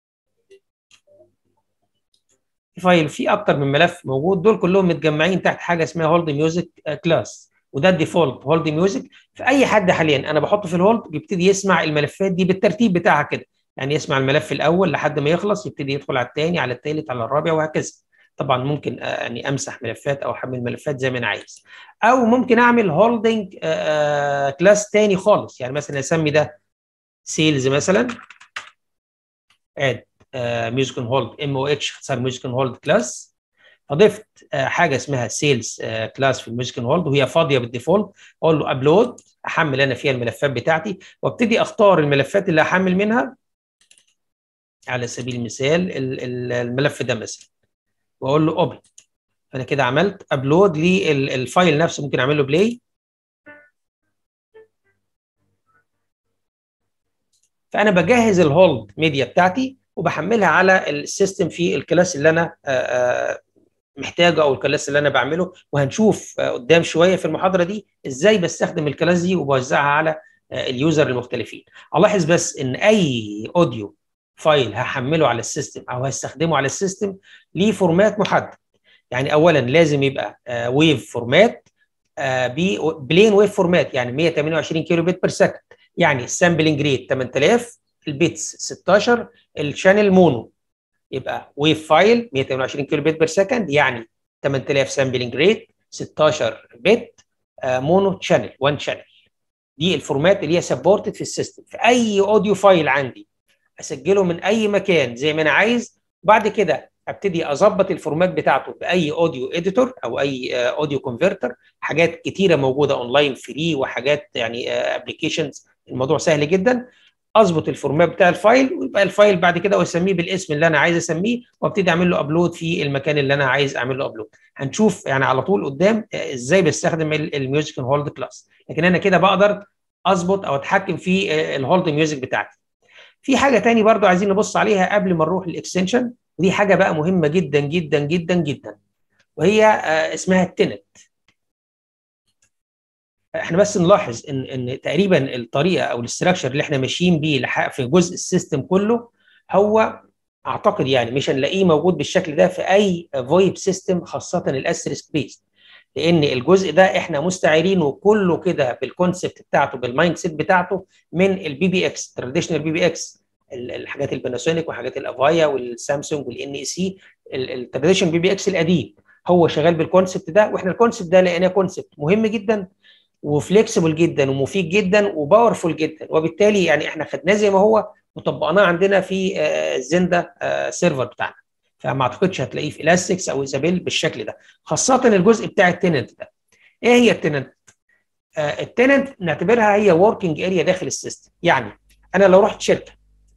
في فايل في اكتر من ملف موجود، دول كلهم متجمعين تحت حاجه اسمها هولد ميوزك كلاس، وده الديفولت هولد ميوزك. فاي حد حاليا انا بحطه في الهولد بيبتدي يسمع الملفات دي بالترتيب بتاعها كده، يعني يسمع الملف الاول لحد ما يخلص، يبتدي يدخل على الثاني على الثالث على الرابع وهكذا. طبعا ممكن يعني امسح ملفات او احمل ملفات زي ما انا عايز، او ممكن اعمل هولدنج كلاس ثاني خالص. يعني مثلا اسمي ده سيلز مثلا، اد ميوزك هولد ام او اتش، اختصار ميوزك هولد كلاس. اضفت حاجه اسمها سيلز كلاس في الميوزك هولد وهي فاضيه بالديفولت، اقول له ابلود، احمل انا فيها الملفات بتاعتي، وابتدي اختار الملفات اللي هحمل منها. على سبيل المثال الملف ده مثلا، واقول له اوبن. فانا كده عملت ابلود للفايل نفسه، ممكن اعمل له بلاي. فانا بجهز الهولد ميديا بتاعتي وبحملها على السيستم في الكلاس اللي انا محتاجه او الكلاس اللي انا بعمله. وهنشوف قدام شويه في المحاضره دي ازاي بستخدم الكلاس دي وبوزعها على اليوزر المختلفين. الاحظ بس ان اي اوديو فايل هحمله على السيستم او هستخدمه على السيستم ليه فورمات محدد. يعني اولا لازم يبقى ويف فورمات، بلين ويف فورمات، يعني مية وتمنية وعشرين كيلو بت بير سكند، يعني السامبلنج ريت ثمانية آلاف، البيتس ستاشر، الشانل مونو. يبقى ويف فايل مية وتمنية وعشرين كيلو بت بير سكند، يعني ثمانية آلاف سامبلنج ريت، ستاشر بت، مونو شانل، واحد شانل. دي الفورمات اللي هي سبورتد في السيستم. في اي اوديو فايل عندي اسجله من اي مكان زي ما انا عايز، وبعد كده ابتدي اظبط الفورمات بتاعته باي اوديو اديتور او اي اوديو كونفرتر. حاجات كتيره موجوده اونلاين فري، وحاجات يعني ابلكيشنز، الموضوع سهل جدا. اظبط الفورمات بتاع الفايل، ويبقى الفايل بعد كده واسميه بالاسم اللي انا عايز اسميه، وابتدي اعمل له ابلود في المكان اللي انا عايز اعمل له ابلود. هنشوف يعني على طول قدام ازاي بستخدم الميوزك هولد كلاس، لكن انا كده بقدر اظبط او اتحكم في الهولد ميوزك بتاعتي. في حاجه تاني برضو عايزين نبص عليها قبل ما نروح للاكستنشن، ودي حاجه بقى مهمه جدا جدا جدا جدا، وهي اسمها التنت. احنا بس نلاحظ ان ان تقريبا الطريقه او الاستراكشر اللي احنا ماشيين بيه في جزء السيستم كله، هو اعتقد يعني مش هنلاقيه موجود بالشكل ده في اي فويب سيستم، خاصه الاستريسك بيست، لان الجزء ده احنا مستعيرينه كله كده بالكونسبت بتاعته، بالمايند سيت بتاعته، من البي بي اكس، تراديشنال بي بي اكس، الحاجات الباناسونيك وحاجات الافايا والسامسونج والان اي سي. التراديشنال بي بي اكس القديم هو شغال بالكونسبت ده، واحنا الكونسبت ده لقيناه كونسبت مهم جدا وفليكسبل جدا ومفيد جدا وباورفول جدا، وبالتالي يعني احنا خدناه زي ما هو وطبقناه عندنا في الزندا سيرفر بتاعنا. فما اعتقدش هتلاقيه في الاستكس او ايزابيل بالشكل ده، خاصه الجزء بتاع التننت ده. ايه هي التننت؟ آه التننت نعتبرها هي وركينج اريا داخل السيستم. يعني انا لو رحت شركه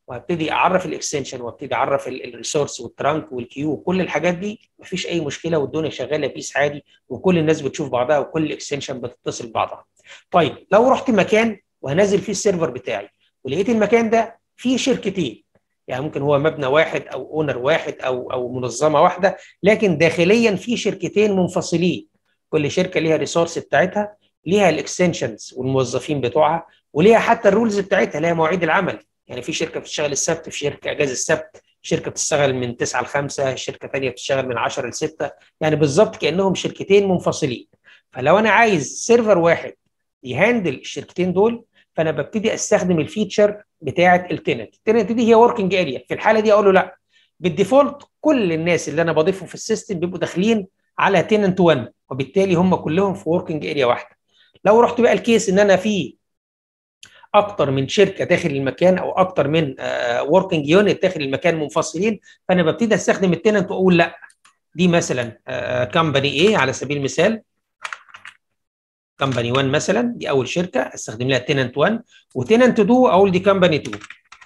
وهبتدي اعرف الاكستنشن وابتدي اعرف الريسورس والترانك والكيو وكل الحاجات دي، مفيش اي مشكله والدنيا شغاله بيس عادي، وكل الناس بتشوف بعضها وكل الاكستنشن بتتصل ببعضها. طيب لو رحت مكان وهنزل فيه السيرفر بتاعي ولقيت المكان ده فيه شركتين، يعني ممكن هو مبنى واحد او اونر واحد او او منظمه واحده، لكن داخليا في شركتين منفصلين، كل شركه ليها ريسورس بتاعتها، ليها الاكستنشنز والموظفين بتوعها، وليها حتى الرولز بتاعتها، ليها مواعيد العمل. يعني في شركه بتشتغل السبت، في شركه اجازه السبت، شركه بتشتغل من تسعة ل خمسة، شركه ثانيه بتشتغل من عشرة ل ستة، يعني بالظبط كانهم شركتين منفصلين. فلو انا عايز سيرفر واحد يهندل الشركتين دول، فانا ببتدي استخدم الفيتشر بتاعه التننت. التننت دي هي وركينج اريا، في الحاله دي اقول له لا، بالديفولت كل الناس اللي انا بضيفهم في السيستم بيبقوا داخلين على تننت واحد، وبالتالي هم كلهم في وركينج اريا واحده. لو رحت بقى الكيس ان انا في اكتر من شركه داخل المكان او اكتر من وركينج يونت داخل المكان منفصلين، فانا ببتدي استخدم التننت واقول لا، دي مثلا كمباني ايه على سبيل المثال، كمباني واحد مثلا، دي اول شركه استخدم لها تننت واحد، وتننت اتنين اقول دي كمباني اتنين،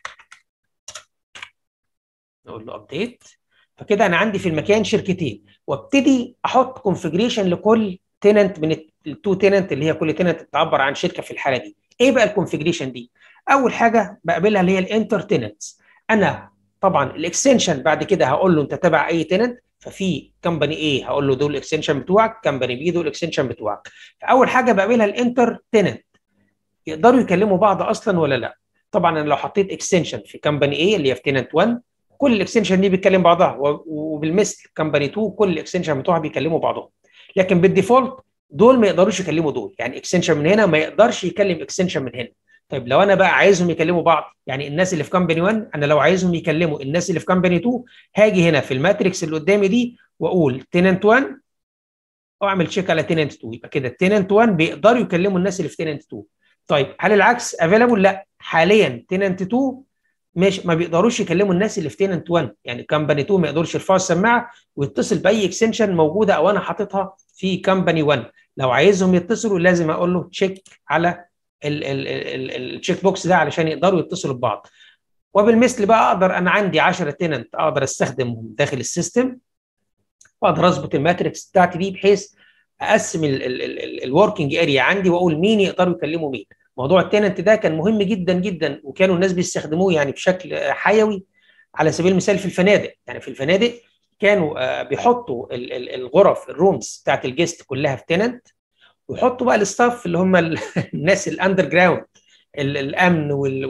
نقول له ابديت. فكده انا عندي في المكان شركتين، وابتدي احط كونفجريشن لكل تننت من التو تننت اللي هي كل تننت بتعبر عن شركه في الحاله دي. ايه بقى الكونفجريشن دي؟ اول حاجه بقابلها اللي هي الانتر تننتس. انا طبعا الاكستنشن بعد كده هقول له انت تبع اي تننت، ففي كمباني ايه هقول له دول الاكستنشن بتوعك، كمباني بي دول الاكستنشن بتوعك. فاول حاجه بقابلها الانتر تننت، يقدروا يكلموا بعض اصلا ولا لا. طبعا انا لو حطيت اكستنشن في كمباني ايه اللي هي في تننت واحد، كل الاكستنشن دي بيتكلم بعضها، وبالمثل كمباني اتنين كل الاكستنشن بتوعها بيكلموا بعضهم. لكن بالديفولت دول ما يقدروش يكلموا دول، يعني اكستنشن من هنا ما يقدرش يكلم اكستنشن من هنا. طيب لو انا بقى عايزهم يكلموا بعض، يعني الناس اللي في كمباني واحد انا لو عايزهم يكلموا الناس اللي في كمباني اتنين، هاجي هنا في الماتريكس اللي قدامي دي واقول تننت واحد واعمل تشيك على تننت اتنين، يبقى كده تننت واحد بيقدروا يكلموا الناس اللي في تننت اتنين. طيب هل العكس افيلابل؟ لا، حاليا تننت اتنين مش ما بيقدروش يكلموا الناس اللي في تننت واحد، يعني كمباني اتنين ما يقدرش يرفعوا السماعه ويتصل باي اكستنشن موجوده او انا حاططها في كمباني واحد. لو عايزهم يتصلوا لازم اقول له تشيك على التشيك بوكس ده علشان يقدروا يتصلوا ببعض. وبالمثل بقى اقدر انا عندي عشرة تننت اقدر استخدمهم داخل السيستم، واقدر اظبط الماتريكس بتاعتي دي بحيث اقسم الوركينج اريا عندي واقول مين يقدروا يكلموا مين. موضوع التننت ده كان مهم جدا جدا، وكانوا الناس بيستخدموه يعني بشكل حيوي. على سبيل المثال في الفنادق، يعني في الفنادق كانوا بيحطوا الغرف الرومز بتاعت الجيست كلها في تننت، ويحطوا بقى الستاف اللي هم الناس الاندر جراوند، الامن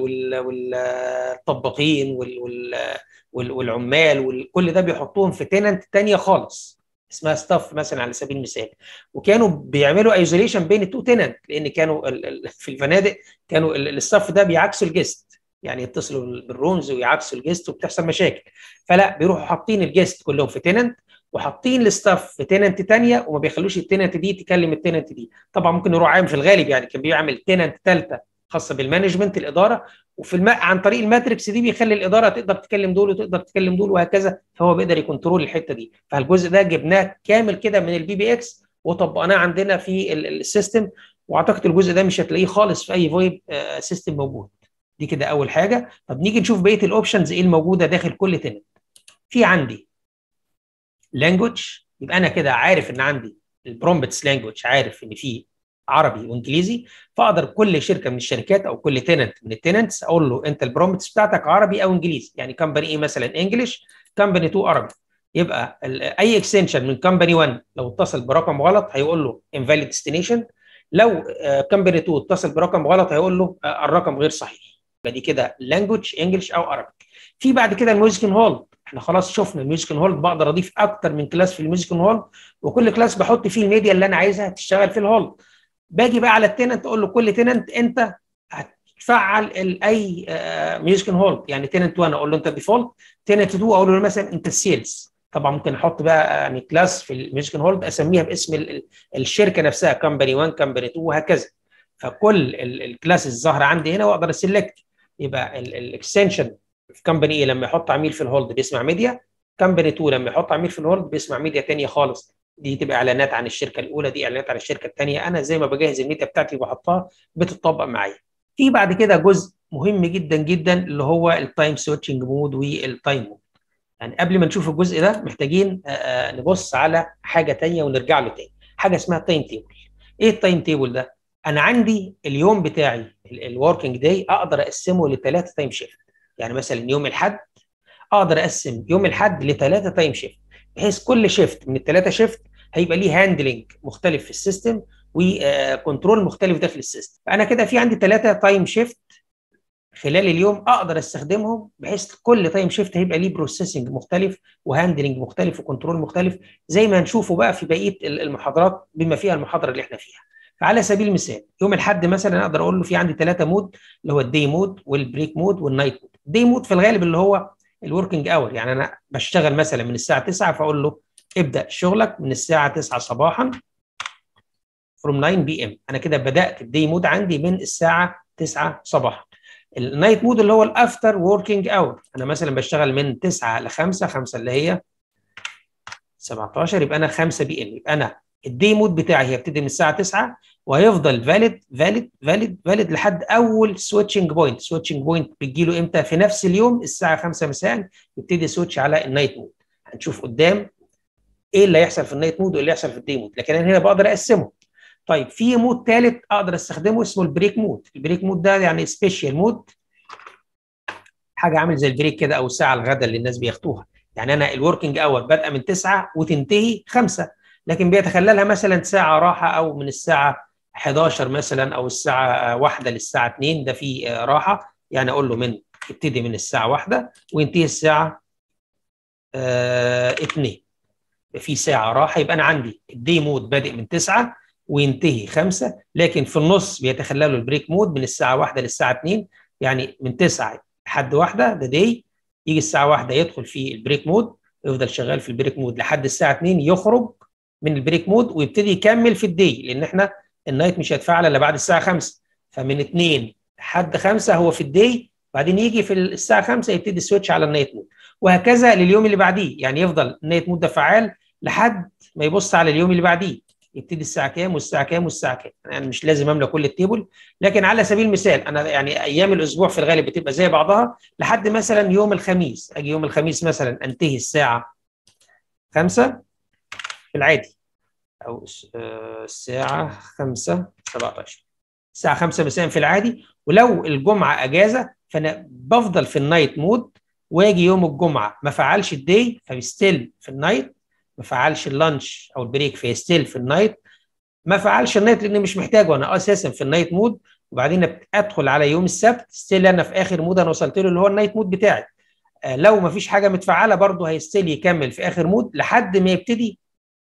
والطباخين والعمال وكل ده بيحطوهم في تننت ثانيه خالص اسمها ستاف مثلا على سبيل المثال. وكانوا بيعملوا ايزوليشن بين التو تننت، لان كانوا في الفنادق كانوا الستاف ده بيعكسوا الجيست، يعني يتصلوا بالرومز ويعكسوا الجيست وبتحصل مشاكل. فلا، بيروحوا حاطين الجيست كلهم في تننت وحاطين الستاف في تننت ثانيه، وما بيخلوش التننت دي تكلم التننت دي. طبعا ممكن يروح عامل في الغالب يعني كان بيعمل تننت ثالثه خاصه بالمانجمنت الاداره، وفي الم... عن طريق الماتريكس دي بيخلي الاداره تقدر تكلم دول وتقدر تكلم دول وهكذا، فهو بيقدر يكنترول الحته دي. فالجزء ده جبناه كامل كده من البي بي اكس وطبقناه عندنا في السيستم، واعتقد الجزء ده مش هتلاقيه خالص في اي فويب سيستم موجود. دي كده اول حاجه. طب نيجي نشوف بقيه الاوبشنز ايه الموجوده داخل كل تننت. في عندي لانجوج، يبقى انا كده عارف ان عندي البرومبتس لانجوج، عارف ان في عربي وانجليزي، فاقدر كل شركه من الشركات او كل تننت من التننتس اقول له انت البرومبتس بتاعتك عربي او انجليزي، يعني كمباني ايه مثلا انجلش، كمباني اتنين عربي. يبقى اي اكستنشن من كمباني واحد لو اتصل برقم غلط هيقول له invalid destination، لو كمباني اتنين اتصل برقم غلط هيقول له الرقم غير صحيح. يبقى دي كده لانجوج انجلش او عربي. في بعد كده الميوزك هولد، احنا خلاص شفنا الميوزك هولد، بقدر اضيف اكتر من كلاس في الميوزك هولد، وكل كلاس بحط فيه الميديا اللي انا عايزها تشتغل في الهولد. باجي بقى على التننت اقول له كل تننت انت هتفعل اي ميوزك هولد، يعني تننت واحد اقول له انت ديفولت، تننت اتنين اقول له مثلا انت السيلز. طبعا ممكن احط بقى يعني كلاس في الميوزك هولد اسميها باسم الشركه نفسها، كمباني واحد كمباني اتنين وهكذا. فكل الكلاس الظاهره عندي هنا واقدر اسلكت. يبقى الاكستنشن في كمباني ايه لما يحط عميل في الهولد بيسمع ميديا، كمباني اتنين لما يحط عميل في الهولد بيسمع ميديا ثانيه خالص، دي تبقى اعلانات عن الشركه الاولى، دي اعلانات عن الشركه الثانيه. انا زي ما بجهز الميديا بتاعتي وبحطها بتطبق معايا. في بعد كده جزء مهم جدا جدا اللي هو التايم سويتشنج مود والتايم مود. يعني قبل ما نشوف الجزء ده محتاجين نبص على حاجه ثانيه ونرجع له تاني، حاجه اسمها التايم تيبل. ايه التايم تيبل ده؟ انا عندي اليوم بتاعي الوركينج داي اقدر اقسمه لثلاثه تايم شيفت. يعني مثلا يوم الاحد اقدر اقسم يوم الاحد لثلاثه تايم شيفت، بحيث كل شيفت من الثلاثه شيفت هيبقى ليه هاندلنج مختلف في السيستم وكنترول مختلف داخل السيستم. فانا كده في عندي ثلاثه تايم شيفت خلال اليوم اقدر استخدمهم، بحيث كل تايم شيفت هيبقى ليه بروسيسنج مختلف وهاندلنج مختلف وكنترول مختلف، زي ما هنشوفه بقى في بقيه المحاضرات بما فيها المحاضره اللي احنا فيها. فعلى سبيل المثال يوم الاحد مثلا اقدر اقول له في عندي ثلاثه مود، اللي هو الدي مود والبريك مود والنايت مود. الدي مود في الغالب اللي هو الوركينج اور، يعني انا بشتغل مثلا من الساعه تسعة، فاقول له ابدا شغلك من الساعه تسعة صباحا from تسعة بي ام. انا كده بدات الدي مود عندي من الساعه تسعة صباحا. النايت مود اللي هو الافتر وركينج اور، انا مثلا بشتغل من تسعة ل خمسة، خمسة اللي هي سبعتاشر، يبقى انا خمسة بي ام. يبقى انا الدي مود بتاعي هيبتدي من الساعه تسعة وهيفضل فاليد فاليد فاليد فاليد لحد اول سويتشنج بوينت. سويتشنج بوينت بتجي له امتى؟ في نفس اليوم الساعه خمسة مساء يبتدي سويتش على النايت مود. هنشوف قدام ايه اللي هيحصل في النايت مود وايه اللي هيحصل في الدي مود، لكن انا هنا بقدر اقسمه. طيب في مود ثالث اقدر استخدمه اسمه البريك مود. البريك مود ده يعني سبيشال مود، حاجه عامل زي البريك كده او الساعه الغداء اللي الناس بياخدوها. يعني انا الوركينج اور بادئه من تسعة وتنتهي خمسة، لكن بيتخللها مثلا ساعه راحه، او من الساعه حداشر مثلا او الساعه واحدة للساعه اتنين، ده في راحه. يعني اقول له من يبتدي من الساعه واحدة وينتهي الساعه اه اتنين، في ساعه راحه. يبقى انا عندي الدي مود بادئ من تسعة وينتهي خمسة، لكن في النص بيتخلله البريك مود من الساعه واحدة للساعه اتنين. يعني من تسعة لحد واحدة ده دي، يجي الساعه واحدة يدخل في البريك مود، يفضل شغال في البريك مود لحد الساعه اتنين، يخرج من البريك مود ويبتدي يكمل في الدي، لان احنا النايت مش هيتفعل الا بعد الساعه خمسة. فمن اتنين لحد خمسة هو في الدي، بعدين يجي في الساعه خمسة يبتدي السويتش على النايت مود، وهكذا لليوم اللي بعديه. يعني يفضل النايت مود ده فعال لحد ما يبص على اليوم اللي بعديه، يبتدي الساعه كام والساعه كام والساعه كام. يعني مش لازم املى كل التيبل، لكن على سبيل المثال انا يعني ايام الاسبوع في الغالب بتبقى زي بعضها لحد مثلا يوم الخميس. اجي يوم الخميس مثلا انتهي الساعه خمسة في العادي، او الساعه خمسة سبعتاشر، الساعه خمسة مساء في العادي. ولو الجمعه اجازه فانا بفضل في النايت مود، واجي يوم الجمعه ما فعلش الدي فبيستيل في النايت، ما فعلش اللانش او البريك فيستيل في النايت، ما فعلش النايت لان مش محتاجه، انا اساسا في النايت مود. وبعدين ادخل على يوم السبت ستيل انا في اخر مود انا وصلت له اللي هو النايت مود بتاعي. آه لو ما فيش حاجه متفعله برضه هيستيل يكمل في اخر مود لحد ما يبتدي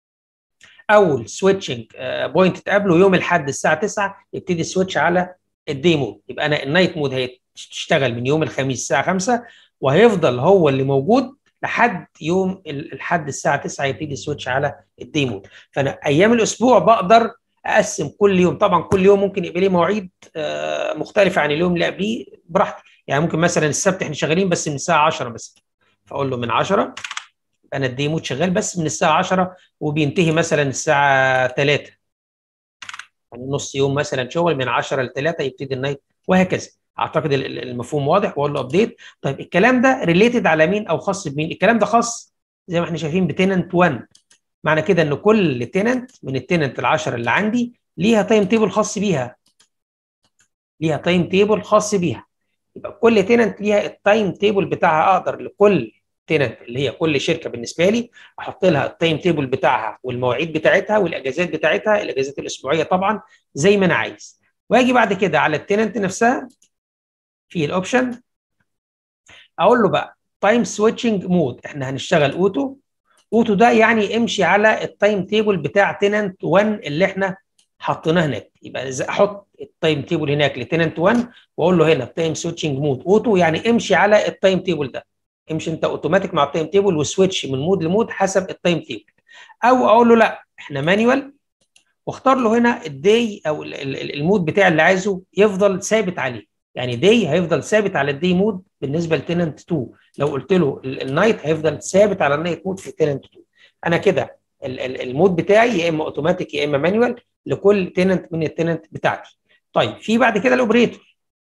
اول سويتشنج آه بوينت تقابله يوم الاحد الساعه تسعة، يبتدي السويتش على الدي مود. يبقى انا النايت مود هيشتغل من يوم الخميس الساعه خمسة، وهيفضل هو اللي موجود لحد يوم الاحد الساعه تسعة يبتدي السويتش على الدي مود. فانا ايام الاسبوع بقدر اقسم كل يوم. طبعا كل يوم ممكن يبقى ليه مواعيد آه مختلفه عن اليوم اللي قبليه براحتي. يعني ممكن مثلا السبت احنا شغالين بس من الساعه عشرة بس، فاقول له من عشرة انا الدي مود شغال بس من الساعه عشرة وبينتهي مثلا الساعه تلاتة، يعني نص يوم مثلا شغل من عشرة ل تلاتة يبتدي النايت، وهكذا. اعتقد المفهوم واضح، واقول له ابديت. طيب الكلام ده ريليتد على مين او خاص بمين؟ الكلام ده خاص زي ما احنا شايفين بتننت واحد. معنى كده ان كل تننت من التننت العشرة اللي عندي ليها تايم تيبل خاص بيها، ليها تايم تيبل خاص بيها. يبقى كل تننت ليها التايم تيبل بتاعها. اقدر لكل تننت اللي هي كل شركه بالنسبه لي احط لها التايم تيبل بتاعها والمواعيد بتاعتها والاجازات بتاعتها، الاجازات الاسبوعيه طبعا زي ما انا عايز. واجي بعد كده على التننت نفسها في الاوبشن اقول له بقى تايم سويتشنج مود. احنا هنشتغل اوتو. اوتو ده يعني امشي على التايم تيبل بتاع تننت واحد اللي احنا حطيناه هناك. يبقى احط التايم تيبل هناك لتننت واحد واقول له هنا تايم سويتشنج مود اوتو، يعني امشي على التايم تيبل ده، امشي انت اوتوماتيك مع التايم تيبل وسويتش من مود لمود حسب التايم تيبل. او اقول له لا احنا مانيوال، واختار له هنا الدي او المود بتاعي اللي عايزه يفضل ثابت عليه. يعني دي هيفضل ثابت على الدي مود بالنسبه لتننت اتنين، لو قلت له النايت هيفضل ثابت على النايت مود في تننت اتنين. انا كده المود بتاعي يا اما اوتوماتيك يا اما مانيوال لكل تننت من التننت بتاعتي. طيب في بعد كده الاوبريتور.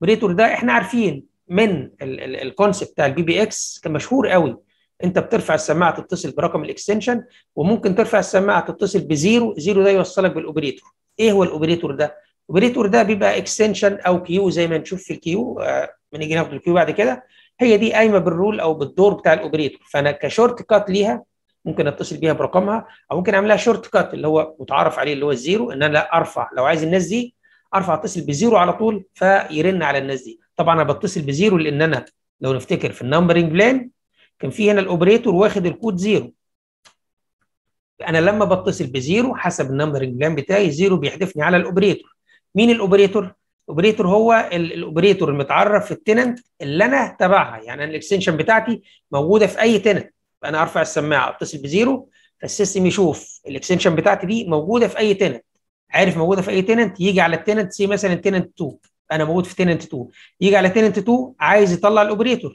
الاوبريتور ده احنا عارفين من الكونسيبت بتاع البي بي اكس، كان مشهور قوي. انت بترفع السماعه تتصل برقم الاكستنشن، وممكن ترفع السماعه تتصل بزيرو، زيرو ده يوصلك بالاوبريتور. ايه هو الاوبريتور ده؟ الاوبريتور ده بيبقى اكستنشن او كيو زي ما نشوف في الكيو، آه بنيجي ناخد الكيو بعد كده. هي دي قايمه بالرول او بالدور بتاع الاوبريتور. فانا كشورت كات ليها ممكن اتصل بيها برقمها، او ممكن اعملها شورت كات اللي هو متعارف عليه اللي هو الزيرو، ان انا لا ارفع لو عايز الناس دي ارفع اتصل بزيرو على طول فيرن على الناس دي. طبعا انا بتصل بزيرو لان انا لو نفتكر في النمبرنج بلان كان في هنا الاوبريتور واخد الكود زيرو. انا لما بتصل بزيرو حسب النمبرنج بلان بتاعي زيرو بيحدفني على الاوبريتور. مين الاوبريتور؟ الاوبريتور هو الاوبريتور المتعرف في التننت اللي انا تبعها. يعني انا الاكستنشن بتاعتي موجوده في اي تننت، فانا ارفع السماعه اتصل بزيرو فالسيستم يشوف الاكستنشن بتاعتي دي موجوده في اي تننت. عارف موجوده في اي تننت، يجي على التننت سي مثلا تننت اتنين، انا موجود في تننت اتنين، يجي على تننت اتنين عايز يطلع الاوبريتور،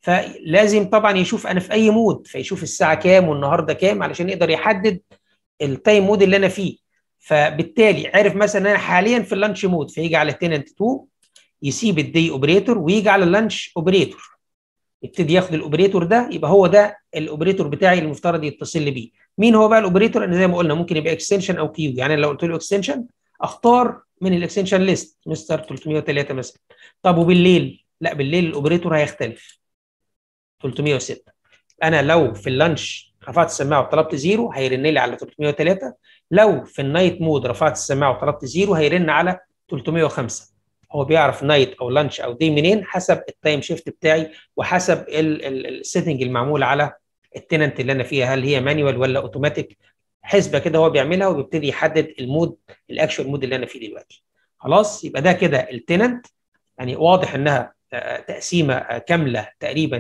فلازم طبعا يشوف انا في اي مود، فيشوف الساعه كام والنهارده كام علشان يقدر يحدد التايم مود اللي انا فيه. فبالتالي عرف مثلا ان انا حاليا في اللانش مود، فيجي على تننت اتنين يسيب الدي اوبريتور ويجي على اللانش اوبريتور، يبتدي ياخد الاوبريتور ده، يبقى هو ده الاوبريتور بتاعي المفترض يتصل لي بيه. مين هو بقى الاوبريتور؟ ان زي ما قلنا ممكن يبقى اكستنشن او كيو. يعني لو قلت له اكستنشن اختار من الاكستنشن ليست مستر تلتمية وتلاتة مثلا. طب وبالليل؟ لا بالليل الاوبريتور هيختلف تلتمية وستة. انا لو في اللانش رفعت السماعه وطلبت زيرو هيرن لي على تلتمية وتلاتة، لو في النايت مود رفعت السماعه وطلبت زيرو هيرن على تلتمية وخمسة. هو بيعرف نايت او لانش او دي منين حسب التايم شيفت بتاعي وحسب السيتنج المعمول على التننت اللي انا فيها، هل هي مانيوال ولا اوتوماتيك. حسبه كده هو بيعملها وبيبتدي يحدد المود الاكشوال مود اللي انا فيه دلوقتي. خلاص يبقى ده كده التننت. يعني واضح انها تقسيمه كامله تقريبا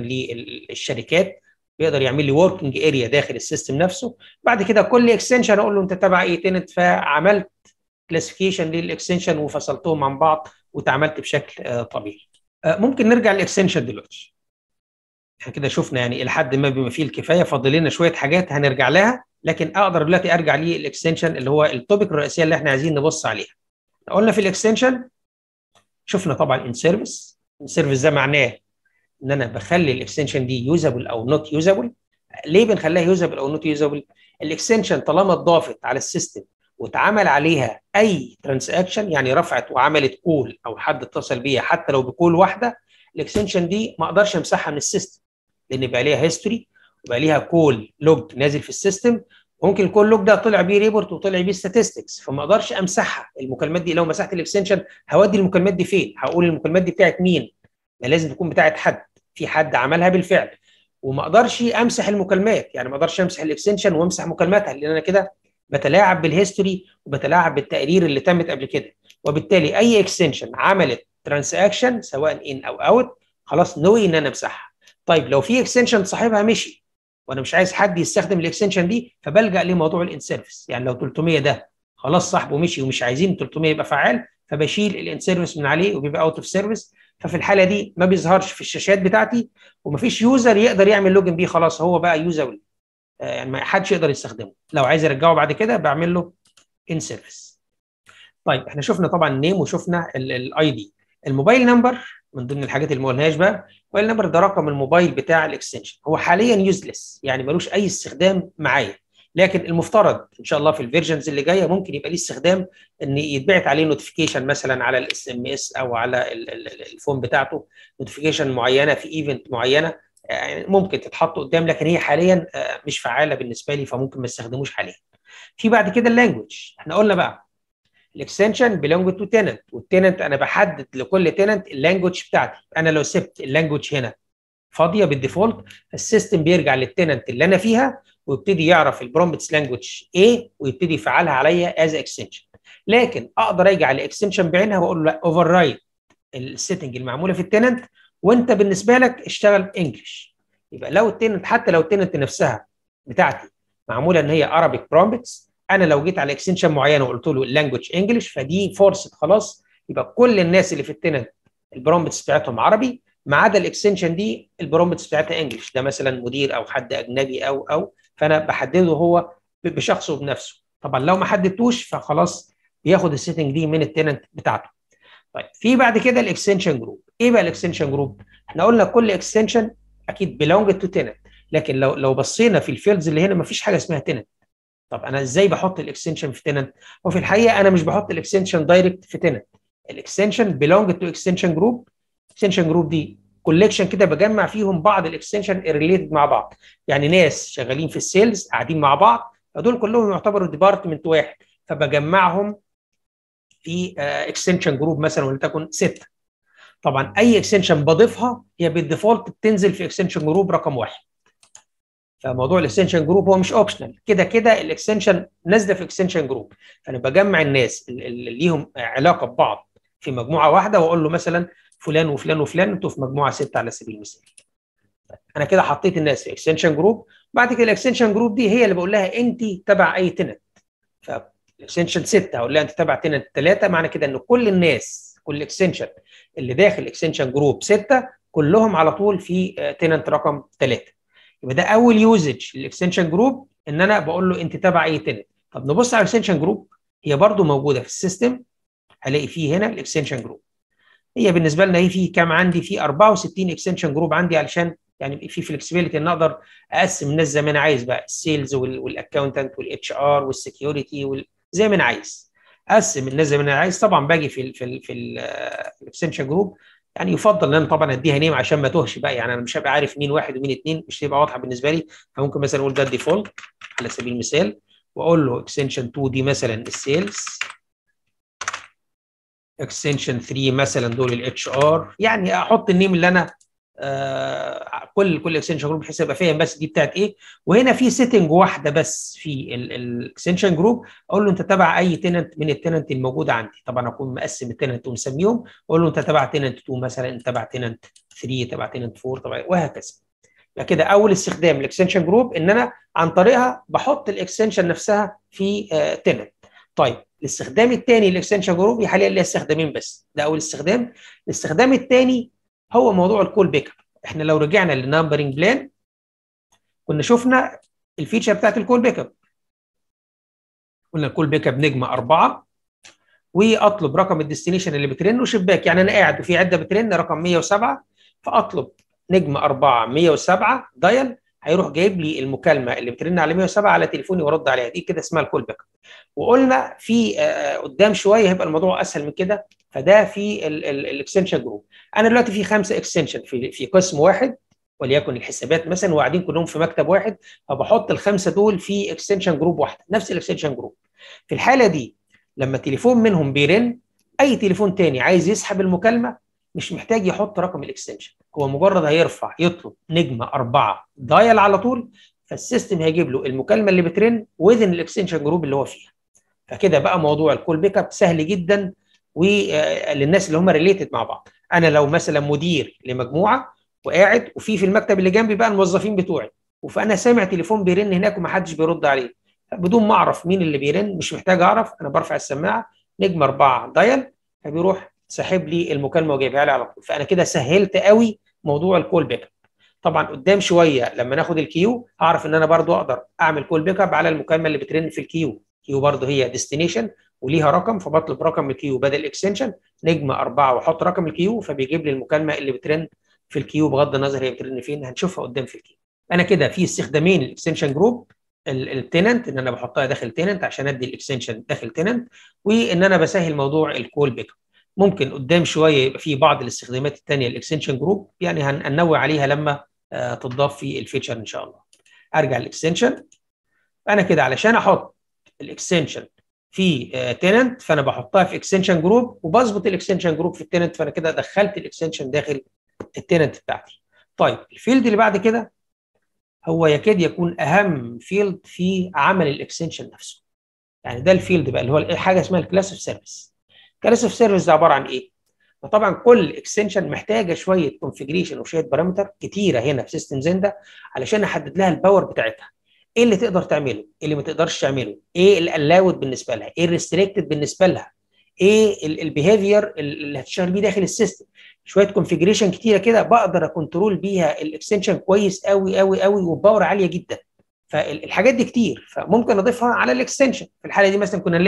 للشركات، بيقدر يعمل لي وركينج اريا داخل السيستم نفسه. بعد كده كل اكستنشن اقول له انت تبع ايه تننت، فعملت كلاسيفيكيشن للاكستنشن وفصلتهم عن بعض وتعاملت بشكل طبيعي. ممكن نرجع للاكستنشن دلوقتي. احنا كده شفنا يعني الى حد ما بما فيه الكفايه، فاضل لنا شويه حاجات هنرجع لها، لكن اقدر دلوقتي ارجع للاكستنشن اللي هو التوبيك الرئيسيه اللي احنا عايزين نبص عليها. قلنا في الاكستنشن شفنا طبعا ان سيرفيس. ان سيرفيس ده معناه ان انا بخلي الاكستنشن دي يوزابل او نوت يوزابل. ليه بنخليها يوزابل او نوت يوزابل؟ الاكستنشن طالما اتضافت على السيستم واتعمل عليها اي ترانزاكشن، يعني رفعت وعملت كول او حد اتصل بيها حتى لو بكول واحده، الاكستنشن دي ما اقدرش امسحها من السيستم، لان بقى ليها هيستوري وبقى ليها كول لوج نازل في السيستم، وممكن الكول لوج ده طلع بيه ريبورت وطلع بيه statistics، فما اقدرش امسحها. المكالمات دي لو مسحت الاكستنشن هودي المكالمات دي فين؟ هقول المكالمات دي بتاعت مين؟ ما لازم تكون بتاعت حد، في حد عملها بالفعل. وما اقدرش امسح المكالمات، يعني ما اقدرش امسح الاكستنشن وامسح مكالماتها، لان انا كده بتلاعب بالهيستوري وبتلاعب بالتقرير اللي تمت قبل كده. وبالتالي اي اكستنشن عملت ترانزاكشن سواء ان او اوت خلاص نوي ان انا امسحها. طيب لو في اكستنشن صاحبها مشي وانا مش عايز حد يستخدم الاكستنشن دي، فبلجا لموضوع الان سيرفيس. يعني لو تلتمية ده خلاص صاحبه مشي ومش عايزين تلتمية يبقى فعال، فبشيل الان سيرفيس من عليه وبيبقى اوت اوف سيرفيس. ففي الحاله دي ما بيظهرش في الشاشات بتاعتي ومفيش يوزر يقدر يعمل لوجن بيه، خلاص هو بقى يوزابل، يعني ما حدش يقدر يستخدمه. لو عايز ارجعه بعد كده بعمل له ان سيرفيس. طيب احنا شفنا طبعا النيم وشفنا الاي دي. الموبايل نمبر من ضمن الحاجات اللي ما قلناش بقى. الموبايل نمبر ده رقم الموبايل بتاع الاكستنشن، هو حاليا يوزلس يعني ملوش اي استخدام معايا، لكن المفترض ان شاء الله في الفيرجنز اللي جايه ممكن يبقى ليه استخدام، ان يتبعت عليه نوتيفيكيشن مثلا على الاس ام اس او على الفون بتاعته، نوتيفيكيشن معينه في ايفنت معينه يعني ممكن تتحط قدام، لكن هي حاليا مش فعاله بالنسبه لي فممكن ما استخدموش حاليا. في بعد كده اللانجوج. احنا قلنا بقى الاكستنشن بيلونج تو تيننت، والتيننت انا بحدد لكل تيننت اللانجوج بتاعتي. انا لو سبت اللانجوج هنا فاضيه بالديفولت السيستم بيرجع للتيننت اللي انا فيها ويبتدي يعرف البرومبتس لانجوج ايه ويبتدي يفعلها عليا از اكستنشن. لكن اقدر اجي على الاكستنشن بعينها واقول له لا اوفر رايت السيتنج المعموله في التيننت وانت بالنسبه لك اشتغل انجلش. يبقى لو التيننت حتى لو التيننت نفسها بتاعتي معموله ان هي ارابيك برومبتس، انا لو جيت على اكستنشن معينه وقلت له اللانجوج انجلش فدي فورست خلاص، يبقى كل الناس اللي في التيننت البرومبتس بتاعتهم عربي ما عدا الاكستنشن دي البرومبتس بتاعتها انجلش، ده مثلا مدير او حد اجنبي او او فانا بحدده هو بشخصه بنفسه. طبعا لو ما حددتوش فخلاص بياخد السيتنج دي من التيننت بتاعته. طيب في بعد كده الاكستنشن جروب. ايه بقى الاكستنشن جروب؟ احنا قلنا كل اكستنشن اكيد بيلونج تو تننت، لكن لو لو بصينا في الفيلدز اللي هنا مفيش حاجه اسمها تننت. طب انا ازاي بحط الاكستنشن في تننت؟ وفي الحقيقه انا مش بحط الاكستنشن دايركت في تننت. الاكستنشن بيلونج تو اكستنشن جروب. الاكستنشن جروب دي كولكشن كده بجمع فيهم بعض الاكستنشن ريليتد مع بعض، يعني ناس شغالين في السيلز قاعدين مع بعض، فدول كلهم يعتبروا ديبارتمنت واحد، فبجمعهم في اكستنشن جروب مثلا ولتكن ستة. طبعا اي اكستنشن بضيفها هي بالديفولت بتنزل في اكستنشن جروب رقم واحد. فموضوع الاكستنشن جروب هو مش اوبشنال، كده كده الاكستنشن نازله في اكستنشن جروب. فانا بجمع الناس اللي ليهم علاقه ببعض في مجموعه واحده، واقول له مثلا فلان وفلان وفلان انتوا في مجموعه ستة على سبيل المثال. انا كده حطيت الناس في اكستنشن جروب. بعد كده الاكستنشن جروب دي هي اللي بقول لها انت تبع اي تنت. فالاكستنشن ستة هقول لها انت تبع تنت ثلاثة، معنى كده ان كل الناس كل اكستنشن اللي داخل اكستنشن جروب ستة كلهم على طول في تنت رقم ثلاثة. يبقى ده اول يوزج للاكستنشن جروب، ان انا بقول له انت تبع اي تنت. طب نبص على الاكستنشن جروب، هي برضو موجوده في السيستم. هلاقي فيه هنا الاكستنشن جروب. هي بالنسبه لنا هي في كام عندي؟ في أربعة وستين اكستنشن جروب عندي، علشان يعني في فلكسبيليتي ان اقدر اقسم الناس زي ما انا عايز بقى، السيلز والاكونتنت والاتش ار والسكيورتي زي ما انا عايز اقسم الناس زي ما انا عايز. طبعا باجي في ال في ال في الاكستنشن جروب، يعني يفضل ان انا طبعا اديها نيم عشان ما توهش بقى، يعني انا مش هبقى عارف مين واحد ومين اثنين، مش هتبقى واضحه بالنسبه لي. فممكن مثلا اقول ده الديفولت على سبيل المثال، واقول له اكستنشن اتنين دي مثلا السيلز، اكستنشن ثلاثة مثلا دول الاتش ار، يعني احط النيم اللي انا آه كل كل اكستنشن جروب بحيث ابقى فاهم بس دي بتاعت ايه. وهنا في سيتنج واحده بس في الاكستنشن جروب، اقول له انت تبع اي تننت من التننت الموجوده عندي. طبعا اكون مقسم التننت ومسميهم، اقول له انت تبع تننت اتنين مثلا، انت تبع تننت ثلاثة، تبع تننت أربعة، طبعا وهكذا. يبقى كده اول استخدام الاكستنشن جروب ان انا عن طريقها بحط الاكستنشن نفسها في آه تننت. طيب الاستخدام الثاني للاكستنشن جروب حاليا ليها استخدامين بس، ده اول استخدام. الاستخدام الثاني هو موضوع الكول بيك اب. احنا لو رجعنا للنمبرنج بلان كنا شفنا الفيتشر بتاعت الكول بيك اب. قلنا الكول بيك اب نجمه أربعة، واطلب رقم الديستنيشن اللي بترن وشباك، يعني انا قاعد وفي عده بترن رقم مية وسبعة، فاطلب نجمه أربعة مية وسبعة دايل، هيروح جايب لي المكالمه اللي بترن على مية وسبعة على تليفوني وارد عليها. دي كده اسمها الكول باك. وقلنا في آه قدام شويه هيبقى الموضوع اسهل من كده، فده في الاكستنشن جروب. انا دلوقتي في خمسه اكستنشن في في قسم واحد، وليكن الحسابات مثلا، وقاعدين كلهم في مكتب واحد، فبحط الخمسه دول في اكستنشن جروب واحده، نفس الاكستنشن جروب. في الحاله دي لما تليفون منهم بيرن، اي تليفون تاني عايز يسحب المكالمه مش محتاج يحط رقم الاكستنشن، هو مجرد هيرفع يطلب نجمه أربعة دايل على طول، فالسيستم هيجيب له المكالمه اللي بترن وذن الاكستنشن جروب اللي هو فيها. فكده بقى موضوع الكول بيك اب سهل جدا، وللناس اللي هم ريليتد مع بعض. انا لو مثلا مدير لمجموعه وقاعد وفي في المكتب اللي جنبي بقى الموظفين بتوعي، فانا سامع تليفون بيرن هناك ومحدش بيرد عليه، بدون ما اعرف مين اللي بيرن، مش محتاج اعرف، انا برفع السماعه نجمه أربعة دايل، فبيروح ساحب لي المكالمه وجايبها لي على طول. فانا كده سهلت قوي موضوع الكول بيك اب. طبعا قدام شويه لما ناخد الكيو هعرف ان انا برضو اقدر اعمل كول بيك اب على المكالمه اللي بترن في الكيو. كيو برضو هي ديستنيشن وليها رقم، فبطلب رقم الكيو بدل اكستنشن نجمه أربعة واحط رقم الكيو، فبيجيب لي المكالمه اللي بترن في الكيو بغض النظر هي بترن فين، هنشوفها قدام في الكيو. انا كده في استخدامين الاكستنشن جروب، التننت ان انا بحطها داخل تننت عشان ادي الاكستنشن داخل تننت، وان انا بسهل موضوع الكول بيك. ممكن قدام شويه يبقى في بعض الاستخدامات الثانيه الاكستنشن جروب، يعني هننوع عليها لما آه تضاف في الفيتشر ان شاء الله. ارجع للاكستنشن. انا كده علشان احط الاكستنشن في آه تننت، فانا بحطها في اكستنشن جروب وبظبط الاكستنشن جروب في التننت، فانا كده دخلت الاكستنشن داخل التننت بتاعتي. طيب الفيلد اللي بعد كده هو يكاد يكون اهم فيلد في عمل الاكستنشن نفسه. يعني ده الفيلد بقى اللي هو حاجه اسمها الكلاس اوف سيرفيس. الكلاس اوف سيرفيس ده عباره عن ايه؟ طبعا كل اكستنشن محتاجه شويه كونفيجريشن وشويه بارامتر كتيره هنا في سيستم زندا علشان احدد لها الباور بتاعتها. ايه اللي تقدر تعمله؟ ايه اللي ما تقدرش تعمله؟ ايه الالاود بالنسبه لها؟ ايه الريستريكتد بالنسبه لها؟ ايه البيهيفير اللي هتشتغل بيه داخل السيستم؟ شويه كونفيجريشن كتيره كده بقدر اكنترول بيها الاكستنشن كويس قوي قوي قوي وباور عاليه جدا. فالحاجات دي كتير، فممكن اضيفها على الاكستنشن. في الحاله دي مثلا كنا نلاقي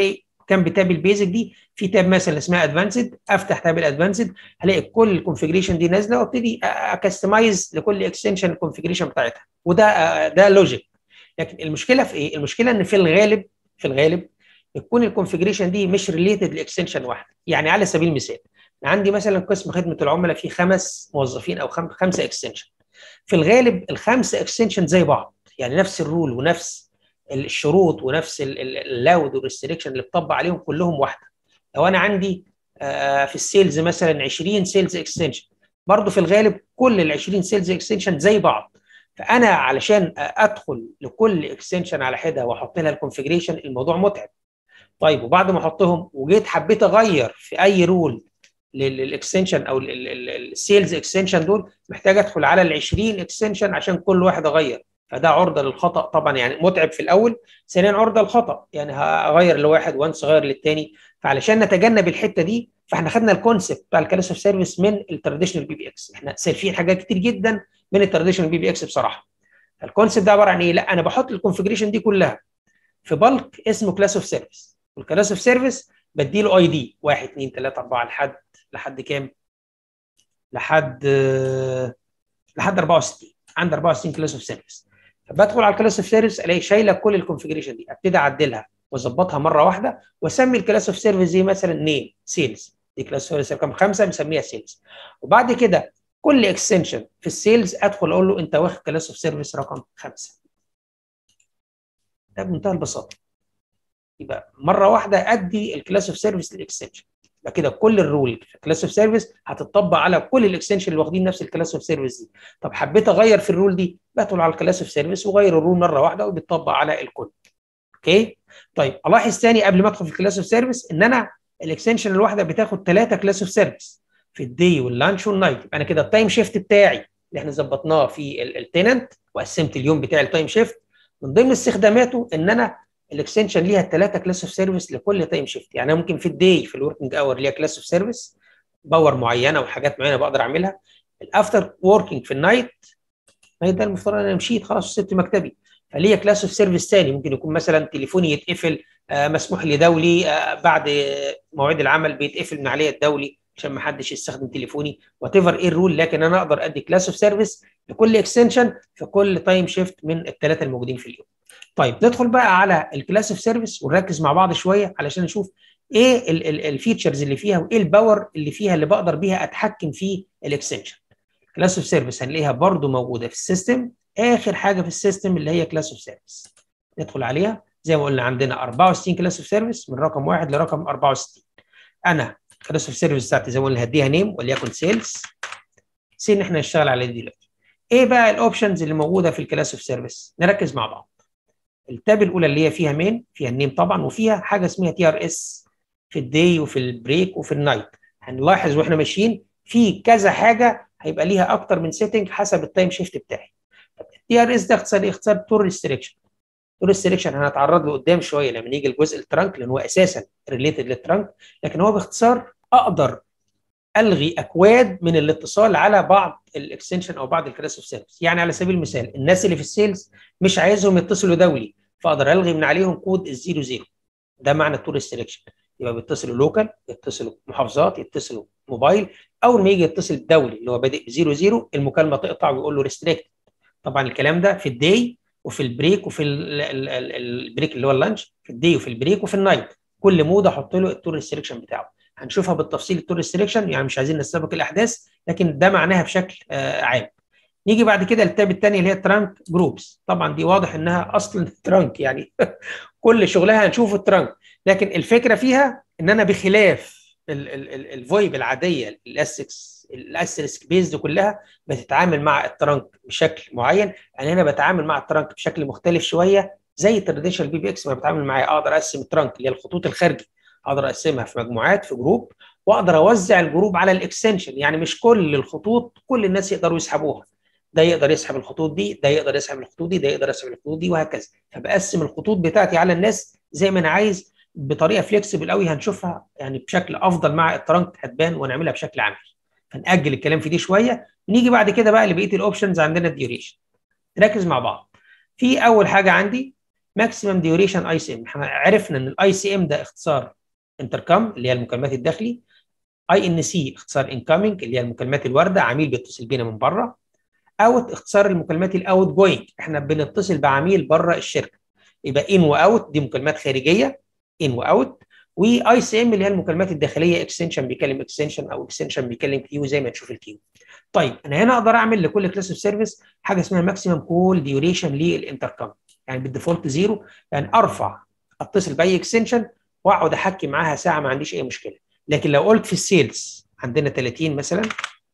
كام بتاب البيزك دي، في تاب مثلا اسمها ادفانسد، افتح تاب الادفانسد هلاقي كل الكونفجريشن دي نازله، وابتدي اكستمايز لكل اكستنشن الكونفجريشن بتاعتها، وده ده لوجيك. لكن المشكله في ايه؟ المشكله ان في الغالب في الغالب يكون الكونفجريشن دي مش ريليتد لاكستنشن واحده. يعني على سبيل المثال عندي مثلا قسم خدمه العملاء فيه خمس موظفين او خم... خمسه اكستنشن، في الغالب الخمسه اكستنشن زي بعض، يعني نفس الرول ونفس الشروط ونفس اللاود والريستريكشن اللي بتطبق عليهم كلهم واحده. لو انا عندي آه في السيلز مثلا عشرين سيلز اكستنشن، برضه في الغالب كل ال عشرين سيلز اكستنشن زي بعض. فانا علشان ادخل لكل اكستنشن على حده واحط لها الكونفجريشن الموضوع متعب. طيب وبعد ما احطهم وجيت حبيت اغير في اي رول للاكستنشن او السيلز اكستنشن دول، محتاج ادخل على ال عشرين اكستنشن عشان كل واحد اغير، فده عرضه للخطا طبعا، يعني متعب في الاول. ثانيا عرضه للخطا، يعني هغير لواحد وانس اغير للثاني. فعلشان نتجنب الحته دي فاحنا خدنا الكونسبت بتاع الكلاس اوف سيرفيس من التراديشنال بي بي اكس. احنا سالفين حاجات كتير جدا من التراديشنال بي بي اكس بصراحه. الكونسبت ده عباره عن ايه؟ لا انا بحط الكونفجريشن دي كلها في بالك اسمه كلاس اوف سيرفيس، والكلاس اوف سيرفيس بديله اي دي واحد اثنين ثلاثة أربعة لحد لحد كام؟ لحد لحد أربعة وستين. عند أربعة وستين كلاس اوف سيرفيس. فبدخل على الكلاس اوف سيرفيس الاقي شايله كل الكونفجريشن دي، ابتدي اعدلها واظبطها مره واحده واسمي الكلاس اوف سيرفيس دي مثلا نيم سيلز، دي كلاس اوف سيرفيس رقم خمسه بسميها سيلز. وبعد كده كل اكستنشن في السيلز ادخل اقول له انت واخد كلاس اوف سيرفيس رقم خمسه. ده بمنتهى البساطه. يبقى مره واحده ادي الكلاس اوف سيرفيس للاكستنشن، يبقى كده كل الرول في الكلاس اوف سيرفيس هتطبق على كل الاكستنشن اللي واخدين نفس الكلاس اوف سيرفيس دي. طب حبيت اغير في الرول دي، بدخل على الكلاس اوف سيرفيس وغير الرول مره واحده وبتطبق على الكل. اوكي؟ طيب الاحظ ثاني قبل ما ادخل في الكلاس اوف سيرفيس ان انا الاكستنشن الواحده بتاخد ثلاثه كلاس اوف سيرفيس في الدي واللانش والنايت. يبقى انا كده التايم شيفت بتاعي اللي احنا ظبطناه في التيننت وقسمت اليوم بتاعي التايم شيفت، من ضمن استخداماته ان انا الاكستنشن ليها ثلاثه كلاس اوف سيرفيس لكل تايم شيفت. يعني ممكن في الدي في الوركينج اور ليها كلاس اوف سيرفيس باور معينه وحاجات معينه بقدر اعملها. الافتر وركينج في النايت، النايت ده المفترض انا مشيت خلاص سبت مكتبي، فليا كلاس اوف سيرفيس ثاني. ممكن يكون مثلا تليفوني يتقفل، آه مسموح لي دولي، آه بعد مواعيد العمل بيتقفل من عليا الدولي عشان ما حدش يستخدم تليفوني، وات ايفر ايه الرول. لكن انا اقدر ادي كلاس اوف سيرفيس لكل اكستنشن في كل تايم شيفت من الثلاثه الموجودين في اليوم. طيب ندخل بقى على الكلاس اوف سيرفيس ونركز مع بعض شويه علشان نشوف ايه الفيتشرز اللي فيها وايه الباور اللي فيها اللي بقدر بيها اتحكم في الاكستنشن. كلاس اوف سيرفيس هنلاقيها برضو موجوده في السيستم، اخر حاجه في السيستم اللي هي كلاس اوف سيرفيس. ندخل عليها زي ما قلنا عندنا أربعة وستين كلاس اوف سيرفيس من رقم واحد لرقم أربعة وستين. انا كلاس اوف سيرفيس بتاعتي زي ما قلنا هديها نيم وليكن سيلز، سي ان احنا نشتغل عليه دلوقتي. ايه بقى الاوبشنز اللي موجوده في الكلاس اوف سيرفيس؟ نركز مع بعض. التاب الاولى اللي هي فيها مين، فيها النيم طبعا، وفيها حاجه اسمها تي ار اس في الدي وفي البريك وفي النايت. هنلاحظ واحنا ماشيين في كذا حاجه هيبقى ليها اكتر من سيتنج حسب التايم شيفت بتاعي. التي ار اس ده اختصار اختصار تور ريستريكشن. تور ريستريكشن هنتعرض له قدام شويه لما نيجي لجزء الترانك لان هو اساسا ريليتد للترانك، لكن هو باختصار اقدر الغي اكواد من الاتصال على بعض الاكستنشن او بعض الكلاس اوف سيرفيس. يعني على سبيل المثال الناس اللي في السيلز مش عايزهم يتصلوا دولي، فاقدر الغي من عليهم كود الزيرو زيرو. ده معنى التور ريستريكشن. يبقى بيتصلوا لوكال، يتصلوا محافظات، يتصلوا موبايل، اول ما يجي يتصل دولي اللي هو بادئ بزيرو زيرو المكالمه تقطع ويقول له ريستريكت. طبعا الكلام ده في الدي وفي البريك وفي البريك اللي هو اللانش، في الدي وفي البريك وفي النايت، كل مود احط له التور ريستريكشن بتاعه. هنشوفها بالتفصيل التور ريستريكشن، يعني مش عايزين نستبق الاحداث لكن ده معناها بشكل آه عام. نيجي بعد كده للتاب الثانيه اللي هي ترانك جروبس. طبعا دي واضح انها اصلا ترانك، يعني كل شغلها هنشوفه الترانك، لكن الفكره فيها ان انا بخلاف الفويب العاديه الاسكس الاسيرسك بيزد كلها بتتعامل مع الترانك بشكل معين، انا هنا بتعامل مع الترانك بشكل مختلف شويه زي التراديشنال بي بي اكس ما بتعامل معاه. اقدر اقسم الترانك اللي هي الخطوط الخارجي، اقدر اقسمها في مجموعات في جروب، واقدر اوزع الجروب على الاكستنشن. يعني مش كل الخطوط كل الناس يقدروا يسحبوها، ده يقدر يسحب الخطوط دي، ده يقدر يسحب الخطوط دي، ده يقدر يسحب الخطوط دي، وهكذا. فبقسم الخطوط بتاعتي على الناس زي ما انا عايز بطريقه فليكسبل قوي. هنشوفها يعني بشكل افضل مع الترانك هتبان ونعملها بشكل عملي. هنأجل الكلام في دي شويه، نيجي بعد كده بقى لبقيه الاوبشنز. عندنا الديوريشن، نركز مع بعض. في اول حاجه عندي ماكسيمم ديوريشن اي سي ام. احنا عرفنا ان الاي سي ام ده اختصار انتركم اللي هي المكالمات الداخلي، اي ان سي اختصار انكامينج اللي هي المكالمات الوارده، عميل بيتصل بينا من بره. اوت اختصار المكالمات الاوت جوينج، احنا بنتصل بعميل بره الشركه. يبقى ان واوت دي مكالمات خارجيه، ان واوت. واي سي ام اللي هي المكالمات الداخليه، اكستنشن بيكلم اكستنشن او اكستنشن بيكلم كيو زي ما تشوف الكيو. طيب انا هنا اقدر اعمل لكل كلاس اوف سيرفيس حاجه اسمها ماكسيمم كول ديوريشن للانتركم، يعني بالديفولت زيرو، يعني ارفع اتصل باي اكستنشن واقعد احكي معاها ساعه ما عنديش اي مشكله. لكن لو قلت في السيلز عندنا ثلاثين مثلا،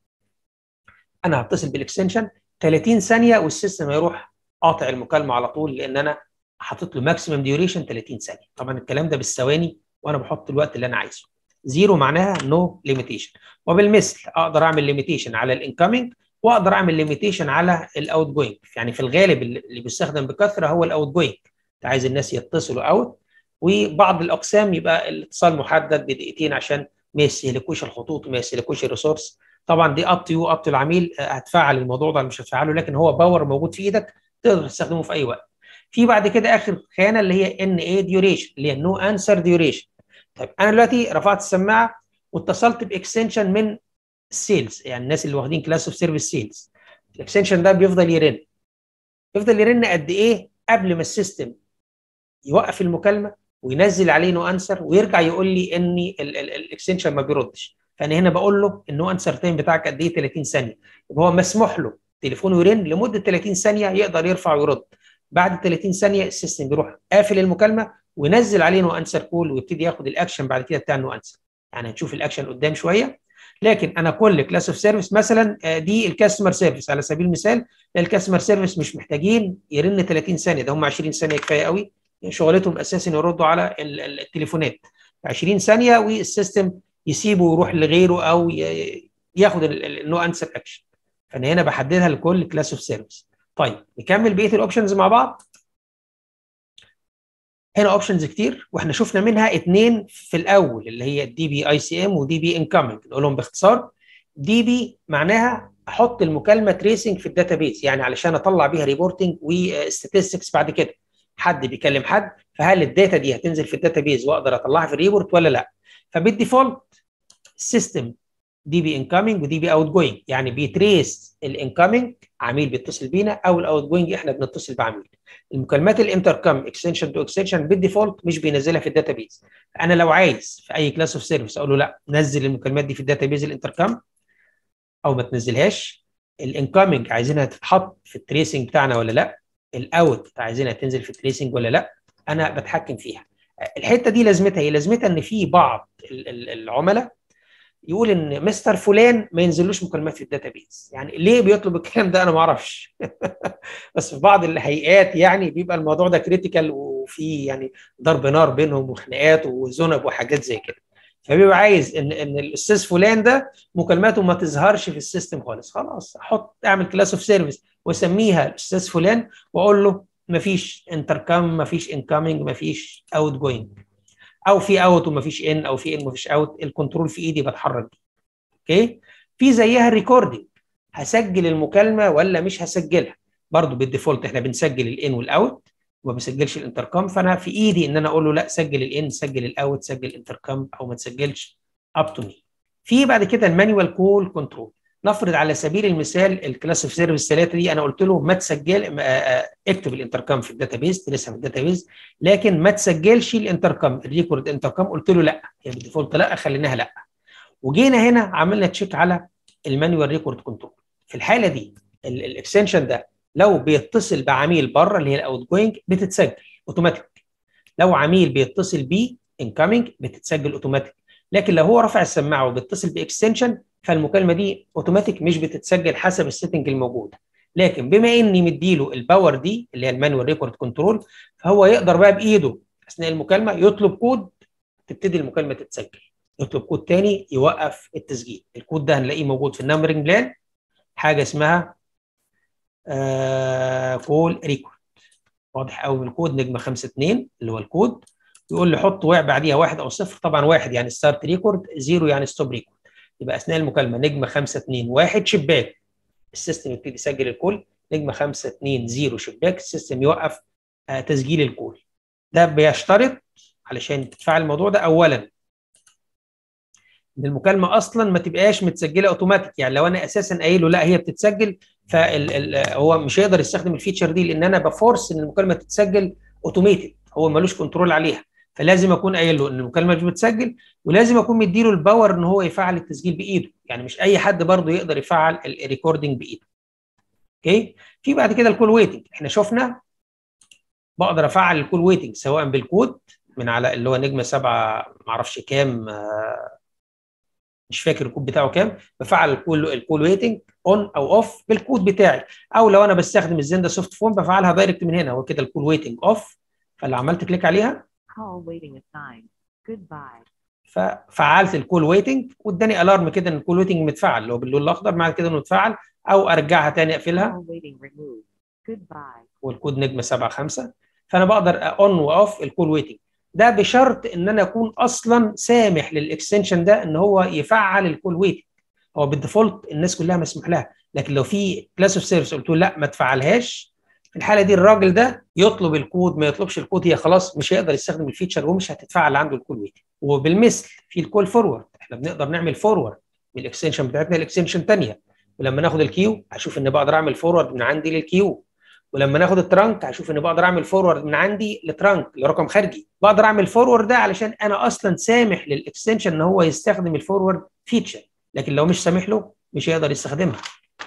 انا هتصل بالاكستنشن ثلاثين ثانيه والسيستم هيروح قاطع المكالمه على طول، لان انا حاطط له ماكسيمم ديوريشن ثلاثين ثانيه. طبعا الكلام ده بالثواني وانا بحط الوقت اللي انا عايزه. زيرو معناها نو ليميتيشن. وبالمثل اقدر اعمل ليميتيشن على الانكمنج واقدر اعمل ليميتيشن على الاوت جوينج. يعني في الغالب اللي بيستخدم بكثره هو الاوت جوينج، انت عايز الناس يتصلوا اوت، وبعض الاقسام يبقى الاتصال محدد بدقيقتين عشان ما يستهلكوش الخطوط وما يستهلكوش الريسورس. طبعا دي اب تو يو، اب تو العميل، هتفعل الموضوع ده مش هتفعله، لكن هو باور موجود في ايدك تقدر تستخدمه في اي وقت. في بعد كده اخر خانه اللي هي ان اي ديوريشن اللي هي نو انسر ديوريشن. طيب انا دلوقتي رفعت السماعه واتصلت باكستنشن من السيلز، يعني الناس اللي واخدين كلاس اوف سيرفيس سيلز. الاكستنشن ده بيفضل يرن، يفضل يرن قد ايه قبل ما السيستم يوقف المكالمه وينزل عليه نو انسر ويرجع يقول لي ان الاكستنشن ما بيردش. فانا هنا بقول له النو انسر تايم بتاعك قد ايه؟ ثلاثين ثانيه. يبقى هو مسموح له تليفونه يرن لمده ثلاثين ثانيه، يقدر يرفع ويرد. بعد ثلاثين ثانيه السيستم بيروح قافل المكالمه وينزل عليه نو انسر كول ويبتدي ياخد الاكشن بعد كده بتاع النو انسر. يعني هنشوف الاكشن قدام شويه. لكن انا كل كلاس اوف سيرفيس مثلا دي الكاستمر سيرفيس على سبيل المثال، الكاستمر سيرفيس مش محتاجين يرن ثلاثين ثانيه، ده هم عشرين ثانيه كفايه قوي. شغلتهم اساسا يردوا على التليفونات عشرين ثانيه والسيستم يسيبه ويروح لغيره او ياخد النو انسر اكشن. فانا هنا بحددها لكل كلاس اوف سيرفيس. طيب نكمل بقيه الاوبشنز مع بعض. هنا اوبشنز كتير واحنا شفنا منها اثنين في الاول اللي هي دي بي اي سي ام ودي بي انكمنج. نقولهم باختصار. دي بي معناها احط المكالمه تريسنج في الداتابيس، يعني علشان اطلع بيها ريبورتنج وستاتستكس بعد كده. حد بيكلم حد، فهل الداتا دي هتنزل في الداتابيس واقدر اطلعها في الريبورت ولا لا؟ فبالديفولت السيستم دي بي انكمنج ودي بي اوت جوينج، يعني بيتريس الانكمنج عميل بيتصل بينا او الاوت جوينج احنا بنتصل بعميل. المكالمات الانتركم اكستنشن تو اكستنشن بالديفولت مش بينزلها في الداتابيس. انا لو عايز في اي كلاس اوف سيرفيس اقول له لا نزل المكالمات دي في الداتابيس الانتركم او ما تنزلهاش. الانكمنج عايزينها تتحط في التريسنج بتاعنا ولا لا، الاوت عايزينها تنزل في التريسنج ولا لا، انا بتحكم فيها. الحته دي لازمتها ايه؟ لازمتها ان في بعض العملاء يقول ان مستر فلان ما ينزلوش مكالمات في الداتابيز. يعني ليه بيطلب الكلام ده انا ما اعرفش. بس في بعض الهيئات يعني بيبقى الموضوع ده كريتيكال وفي يعني ضرب نار بينهم وخناقات وذنب وحاجات زي كده. فبيبقى عايز ان ان الاستاذ فلان ده مكالماته ما تظهرش في السيستم خالص. خلاص احط اعمل كلاس اوف سيرفيس واسميها الاستاذ فلان واقول له ما فيش انتركم، ما فيش انكمنج، ما فيش اوت جوينج، او في اوت وما فيش ان، او في ان وما فيش اوت. الكنترول في ايدي بتحرك بيه. اوكي. في زيها الريكوردنج، هسجل المكالمه ولا مش هسجلها؟ برضو بالديفولت احنا بنسجل الان والاوت وما بنسجلش الانتركم. فانا في ايدي ان انا اقول له لا سجل الان، سجل الاوت، سجل الانتركم او ما تسجلش. اب تو مي. في بعد كده المانيوال كول كنترول. نفرض على سبيل المثال الكلاس اوف سيرفيس ثلاثه دي انا قلت له ما تسجل، اكتب الانتركم في الداتابيز، لسه في الداتابيز، لكن ما تسجلش الانتركم الريكورد انتركم. قلت له لا، هي بالديفولت لا، خليناها لا. وجينا هنا عملنا تشيك على المانيوال ريكورد كنترول. في الحاله دي الاكستنشن ده لو بيتصل بعميل بره اللي هي الاوت جوينج بتتسجل اوتوماتيك. لو عميل بيتصل بيه انكمنج بتتسجل اوتوماتيك. لكن لو هو رفع السماعه وبيتصل باكستنشن فالمكالمه دي اوتوماتيك مش بتتسجل حسب السيتنج الموجود. لكن بما اني مديله الباور دي اللي هي المانيوال ريكورد كنترول، فهو يقدر بقى بايده اثناء المكالمه يطلب كود تبتدي المكالمه تتسجل، يطلب كود تاني يوقف التسجيل. الكود ده هنلاقيه موجود في النمبرنج بلان، حاجه اسمها آه كول ريكورد. واضح قوي من الكود نجمه خمسة اتنين اللي هو الكود. يقول لي حط بعديها واحد او صفر. طبعا واحد يعني ستارت ريكورد، زيرو يعني ستوب ريكورد. يبقى اثناء المكالمه نجمه خمسة اتنين واحد شباك السيستم يبتدي يسجل الكول، نجمه خمسة اتنين زيرو شباك السيستم يوقف آه تسجيل الكول. ده بيشترط علشان تفعل الموضوع ده اولا ان المكالمه اصلا ما تبقاش متسجله اوتوماتيك. يعني لو انا اساسا قايل له لا هي بتتسجل، فهو مش هيقدر يستخدم الفيتشر دي، لان انا بفورس ان المكالمه تتسجل اوتوميتد، هو ملوش كنترول عليها. فلازم اكون قايل له ان المكالمه مش بتسجل، ولازم اكون مديله الباور ان هو يفعل التسجيل بايده. يعني مش اي حد برضه يقدر يفعل الريكوردنج بايده. اوكي. في بعد كده الكول ويتنج. احنا شفنا بقدر افعل الكول ويتنج سواء بالكود من على اللي هو نجمه سبعه ما اعرفش كام، مش فاكر الكود بتاعه كام، بفعل الكول الكول ويتنج اون او اوف بالكود بتاعي. او لو انا بستخدم الزندا سوفت فون بفعلها دايركت من هنا، هو كده الكول ويتنج اوف. فاللي عملت كليك عليها Call waiting assigned. Goodbye. ففعلت الكول ويتنج واداني الارم كده ان الكول ويتنج متفعل، اللي هو باللون الاخضر معنى كده انه اتفعل. او ارجعها تاني اقفلها Call waiting removed. Goodbye. والكود نجمه سبعه خمسه. فانا بقدر اون واوف الكول ويتنج ده بشرط ان انا اكون اصلا سامح للاكستنشن ده ان هو يفعل الكول ويتنج. هو بالديفولت الناس كلها مسموح لها، لكن لو في كلاس اوف سيرفيس قلت له لا ما تفعلهاش، في الحاله دي الراجل ده يطلب الكود ما يطلبش الكود، هي خلاص مش هيقدر يستخدم الفيتشر ومش هتتفعل عنده الكول ويتنج. وبالمثل في الكول فورورد، احنا بنقدر نعمل فورورد من الاكستنشن بتاعتنا لاكستنشن ثانيه. ولما ناخد الكيو هشوف ان بقدر اعمل فورورد من عندي للكيو. ولما ناخد الترانك هشوف ان بقدر اعمل فورورد من عندي لترانك لرقم خارجي. بقدر اعمل فورورد ده علشان انا اصلا سامح للاكستنشن ان هو يستخدم الفورورد فيتشر، لكن لو مش سامح له مش هيقدر يستخدمها.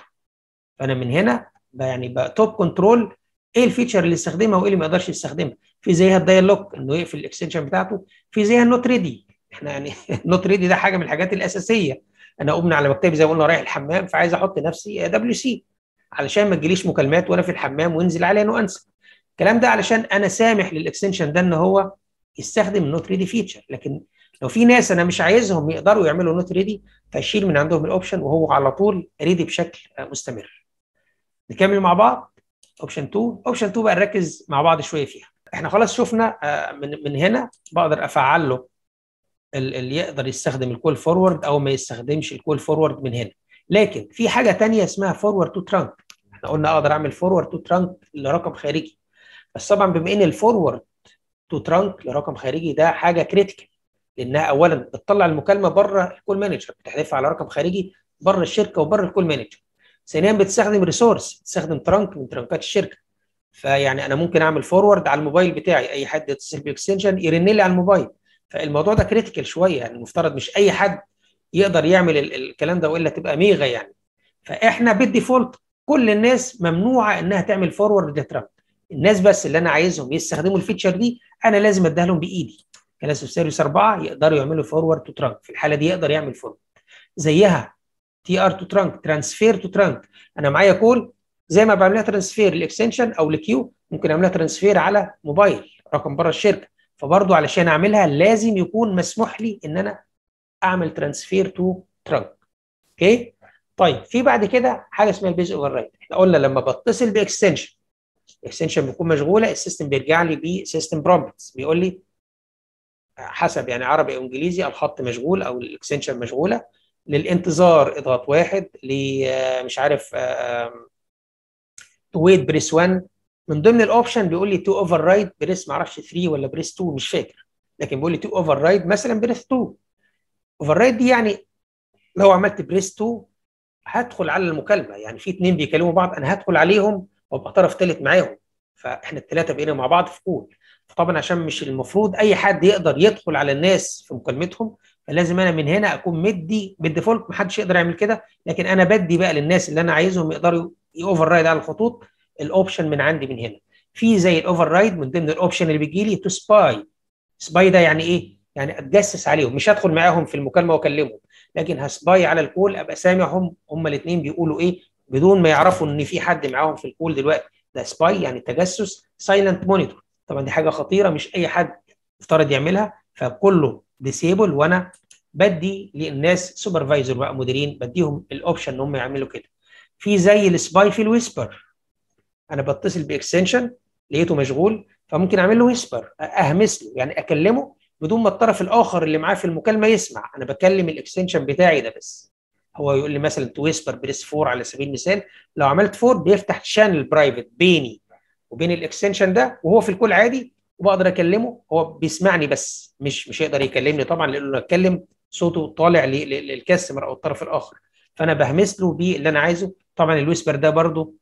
فانا من هنا يعني بقى توب كنترول ايه الفيتشر اللي يستخدمها وايه اللي ما يقدرش يستخدمها. في زيها الدايلوج انه يقفل الاكستنشن بتاعته، في زيها النوت ريدي. احنا يعني النوت ريدي ده حاجه من الحاجات الاساسيه. انا قمنا على مكتبي زي ما قلنا رايح الحمام، فعايز احط نفسي دبليو سي علشان ما تجيليش مكالمات وانا في الحمام وانزل عليها انه انسى الكلام ده، علشان انا سامح للاكستنشن ده ان هو يستخدم النوت ريدي فيتشر. لكن لو في ناس انا مش عايزهم يقدروا يعملوا نوت ريدي فاشيل من عندهم الاوبشن وهو على طول ريدي بشكل مستمر. نكمل مع بعض. اوبشن اتنين. اوبشن اتنين بقى نركز مع بعض شويه فيها. احنا خلاص شفنا من من هنا بقدر افعل له اللي يقدر يستخدم الكول فورورد او ما يستخدمش الكول فورورد من هنا. لكن في حاجه ثانيه اسمها فورورد تو ترانك. احنا قلنا اقدر اعمل فورورد تو ترانك لرقم خارجي، بس طبعا بما ان الفورورد تو ترانك لرقم خارجي ده حاجه كريتيكال، لانها اولا بتطلع المكالمه بره الكول مانجر، بتحذفها على رقم خارجي بره الشركه وبره الكول مانجر. ثانيا بتستخدم ريسورس، بتستخدم ترانك من ترانكات الشركه. فيعني انا ممكن اعمل فورورد على الموبايل بتاعي، اي حد يتصل باكستنشن يرن لي على الموبايل. فالموضوع ده كريتيكال شويه، يعني المفترض مش اي حد يقدر يعمل الكلام ده والا تبقى ميغا يعني. فاحنا بالديفولت كل الناس ممنوعه انها تعمل فورورد لترانك. الناس بس اللي انا عايزهم يستخدموا الفيتشر دي انا لازم اديها لهم بايدي. كلاس اوف سيرفيس اربعه يقدروا يعملوا فورورد تو ترانك، في الحاله دي يقدر يعمل فورورد. زيها تي ار تو ترانك، ترانسفير تو ترانك. انا معايا كول زي ما بعملها ترانسفير لاكستنشن او لكيو ممكن اعملها ترانسفير على موبايل رقم بره الشركه. فبرضه علشان اعملها لازم يكون مسموح لي ان انا اعمل ترانسفير تو ترانك. اوكي. طيب في بعد كده حاجه اسمها البيز اوفر رايد. احنا قلنا لما بتصل باكستنشن الاكستنشن بيكون مشغوله، السيستم بيرجع لي بسيستم برومبتس بيقول لي حسب يعني عربي او انجليزي الخط مشغول او الاكستنشن مشغوله. للانتظار اضغط واحد، مش عارف تو ويت بريس واحد. من ضمن الاوبشن بيقول لي تو اوفر رايد بريس ما اعرفش تلاته ولا بريس اتنين مش فاكر، لكن بيقول لي تو اوفر رايد مثلا بريس اتنين. اوفر رايد دي يعني لو عملت بريس اتنين هدخل على المكالمه، يعني في اثنين بيكلموا بعض انا هدخل عليهم وابقى طرف ثالث معاهم، فاحنا الثلاثه بقينا مع بعض في كول. فطبعا عشان مش المفروض اي حد يقدر يدخل على الناس في مكالمتهم، فلازم انا من هنا اكون مدي بالديفولت ما حدش يقدر يعمل كده، لكن انا بدي بقى للناس اللي انا عايزهم يقدروا يوفر رايد على الخطوط الاوبشن من عندي من هنا. في زي الاوفر رايد من ضمن الاوبشن اللي بيجي لي تو سباي. سباي ده يعني ايه؟ يعني اتجسس عليهم، مش هدخل معاهم في المكالمه واكلمهم، لكن هسباي على الكول ابقى سامعهم هم الاثنين بيقولوا ايه بدون ما يعرفوا ان في حد معاهم في الكول دلوقتي. ده سباي يعني تجسس. سايلنت مونيتور طبعا دي حاجه خطيره مش اي حد يفترض يعملها، فكله ديسيبل وانا بدي للناس سوبرفايزر بقى مديرين بديهم الاوبشن ان هم يعملوا كده. في زي السباي في الويسبر، انا بتصل باكستنشن لقيته مشغول فممكن اعمل له ويسبر اهمس له يعني اكلمه بدون ما الطرف الاخر اللي معاه في المكالمه يسمع، انا بكلم الاكستنشن بتاعي ده بس. هو يقول لي مثلا تو ويسبر بريس اربعه على سبيل المثال، لو عملت اربعه بيفتح شانل برايفت بيني وبين الاكستنشن ده وهو في الكول عادي، وبقدر اكلمه هو بيسمعني بس مش مش يقدر يكلمني طبعا لانه اتكلم صوته طالع للكاستمر او الطرف الاخر، فانا بهمس له باللي انا عايزه. طبعا الويسبر ده برضو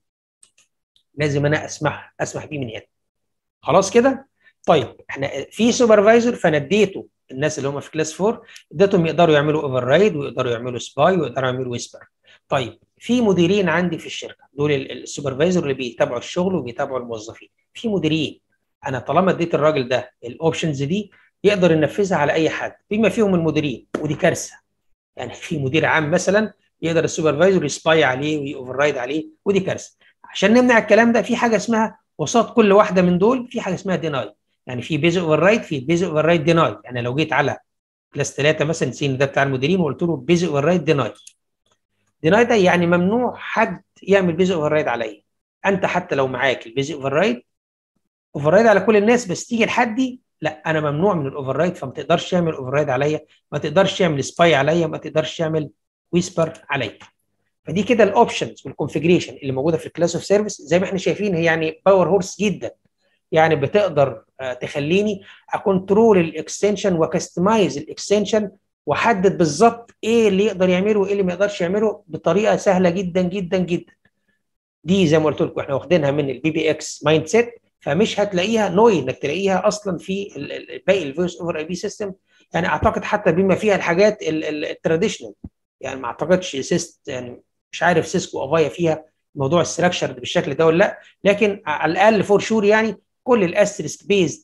لازم انا اسمح اسمح بيه من هنا. خلاص كده. طيب احنا في سوبرفايزر فانا اديته الناس اللي هم في كلاس أربعة اديتهم يقدروا يعملوا اوفر رايد ويقدروا يعملوا سباي ويقدروا يعملوا ويسبر. طيب في مديرين عندي في الشركه، دول السوبرفايزر اللي بيتابعوا الشغل وبيتابعوا الموظفين. في مديرين انا طالما اديت الراجل ده الاوبشنز دي يقدر ينفذها على اي حد بما فيهم المديرين، ودي كارثه. يعني في مدير عام مثلا يقدر السوبرفايزر يسباي عليه ويوفر رايد عليه، ودي كارثه. عشان نمنع الكلام ده في حاجه اسمها وسط كل واحده من دول في حاجه اسمها ديناي. يعني في بيز اوفر رايد، في بيز اوفر رايد ديناي. يعني لو جيت على كلاس ثلاثة مثلا سين ده بتاع المديرين وقلت له بيز اوفر رايد ديناي، ديناي ده يعني ممنوع حد يعمل بيز اوفر رايد عليا. انت حتى لو معاك البيز اوفر رايد اوفر رايد على كل الناس، بس تيجي لحدي لا، انا ممنوع من الاوفر رايد، فما تقدرش تعمل اوفر رايد عليا، ما تقدرش تعمل سباي عليا، ما تقدرش تعمل ويسبر عليا. فدي كده الاوبشنز والكونفجريشن اللي موجوده في الكلاس اوف سيرفيس. زي ما احنا شايفين هي يعني باور هورس جدا، يعني بتقدر تخليني اكونترول الاكستنشن وكستمايز الاكستنشن واحدد بالظبط ايه اللي يقدر يعمله وايه اللي ما يقدرش يعمله بطريقه سهله جدا جدا جدا. دي زي ما قلت لكم احنا واخدينها من البي بي اكس مايند سيت، فمش هتلاقيها نوي انك تلاقيها اصلا في باقي الفويس اوفر اي بي سيستم. يعني اعتقد حتى بما فيها الحاجات التراديشنال، يعني ما اعتقدش سيست، يعني مش عارف سيسكو افايا فيها موضوع الستراكشر بالشكل ده ولا لا، لكن على الاقل فور شور يعني كل الاستريسك بيزد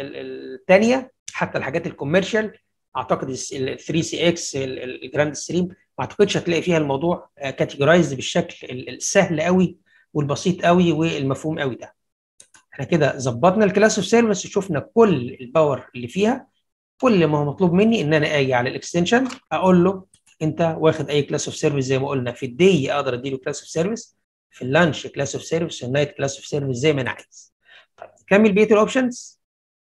الثانيه حتى الحاجات الكوميرشال اعتقد ال ثري سي اكس الجراند ستريم ما اعتقدش هتلاقي فيها الموضوع كاتيجورايزد بالشكل السهل قوي والبسيط قوي والمفهوم قوي ده. احنا كده ظبطنا الكلاس اوف سيرفيس وشفنا كل الباور اللي فيها. كل ما هو مطلوب مني ان انا اجي على الاكستنشن اقول له انت واخد اي كلاس اوف سيرفيس. زي ما قلنا في الدي اقدر اديله كلاس اوف سيرفيس، في اللانش كلاس اوف سيرفيس، في النايت كلاس اوف سيرفيس زي ما انا عايز. طيب نكمل بقيه الاوبشنز.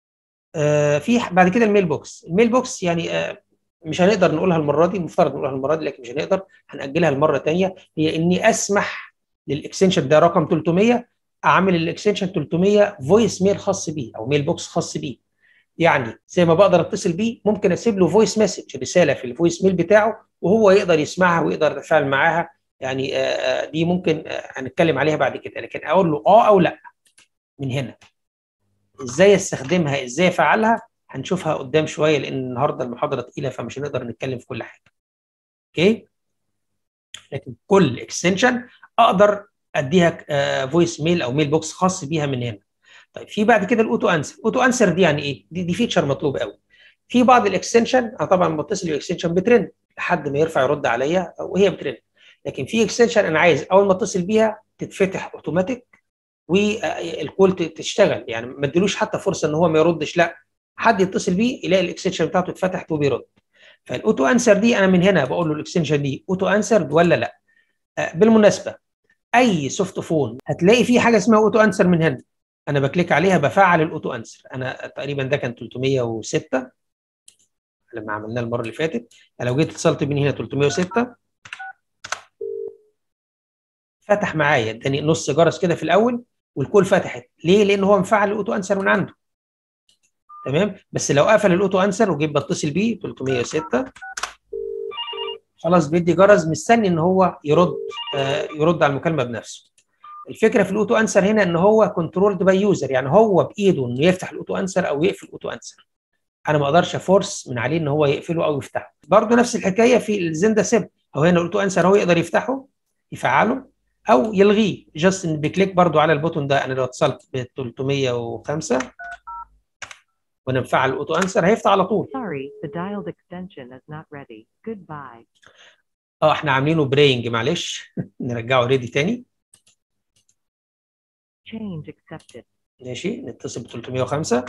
آه في بعد كده الميل بوكس. الميل بوكس يعني آه مش هنقدر نقولها المره دي، المفترض نقولها المره دي لكن مش هنقدر، هنأجلها المره ثانيه. هي اني اسمح للاكستنشن ده رقم ثلاثمية اعمل الاكستنشن ثلاثمية فويس ميل خاص بيه او ميل بوكس خاص بيه. يعني زي ما بقدر اتصل بيه ممكن اسيب له فويس مسج رساله في الفويس ميل بتاعه وهو يقدر يسمعها ويقدر يتفاعل معاها. يعني آه دي ممكن آه هنتكلم عليها بعد كده، لكن اقول له اه او لا من هنا. ازاي استخدمها ازاي افعلها هنشوفها قدام شويه، لان النهارده المحاضره تقيله فمش هنقدر نتكلم في كل حاجه. اوكي، لكن كل اكستنشن اقدر اديها فويس ميل او ميل بوكس خاص بيها من هنا. طيب في بعد كده الاوتو انسر. اوتو انسر دي يعني ايه؟ دي, دي فيتشر مطلوب قوي في بعض الاكستنشن. انا طبعا بتصل بالاكستنشن بترن لحد ما يرفع يرد عليا وهي بترن، لكن في اكستنشن انا عايز اول ما اتصل بيها تتفتح اوتوماتيك والكول تشتغل، يعني ما اديلوش حتى فرصه ان هو ما يردش، لا حد يتصل بيه يلاقي الاكستنشن بتاعته اتفتحت وبيرد. فالاوتو انسر دي انا من هنا بقول له الاكستنشن دي اوتو انسر ولا لا. بالمناسبه اي سوفت فون هتلاقي فيه حاجه اسمها اوتو انسر من هنا، انا بكليك عليها بفعل الاوتو انسر. انا تقريبا ده كان ثلاثمية وستة لما عملناه المره اللي فاتت. يعني لو جيت اتصلت بين هنا ثلاثمية وستة فتح معايا، اداني نص جرس كده في الاول والكول فتحت. ليه؟ لان هو مفعل الاوتو انسر من عنده. تمام، بس لو قفل الاوتو انسر وجيت بتصل بيه ثلاثمية وستة خلاص بيدي جرس مستني ان هو يرد آه يرد على المكالمه بنفسه. الفكره في الاوتو انسر هنا ان هو كنترولد باي يوزر، يعني هو بايده انه يفتح الاوتو انسر او يقفل الاوتو انسر. انا ما اقدرش افورس من عليه ان هو يقفله او يفتحه. برضه نفس الحكايه في الزندا سيب، هو هنا الاوتو انسر هو يقدر يفتحه يفعله او يلغيه جاست ان بكليك برضه على البوتون ده. انا لو اتصلت ب ثلاثمية وخمسة وانا مفعل الاوتو انسر هيفتح على طول. Sorry, the dialed extension is not ready. Goodbye. اه احنا عاملينه برينج معلش نرجعه ريدي تاني. Change accepted. ماشي نتصل ب ثلاثمية وخمسة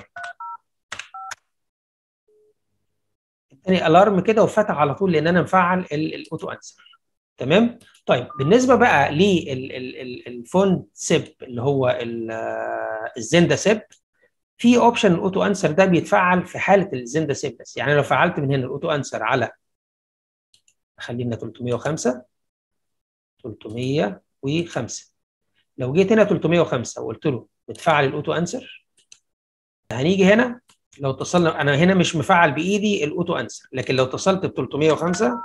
اداني الارم كده وفتح على طول لان انا مفعل الاوتو انسر. تمام. طيب بالنسبه بقى للفون سيب اللي هو الزندا سيب، في اوبشن الاوتو انسر ده بيتفعل في حاله الزندا سيب بس. يعني لو فعلت من هنا الاوتو انسر على خلينا ثلاثمية وخمسة ثلاثمية وخمسة، لو جيت هنا ثلاثمية وخمسة وقلت له بتفعل الاوتو انسر هنيجي هنا لو اتصلنا، انا هنا مش مفعل بايدي الاوتو انسر، لكن لو اتصلت ب ثلاثمية وخمسة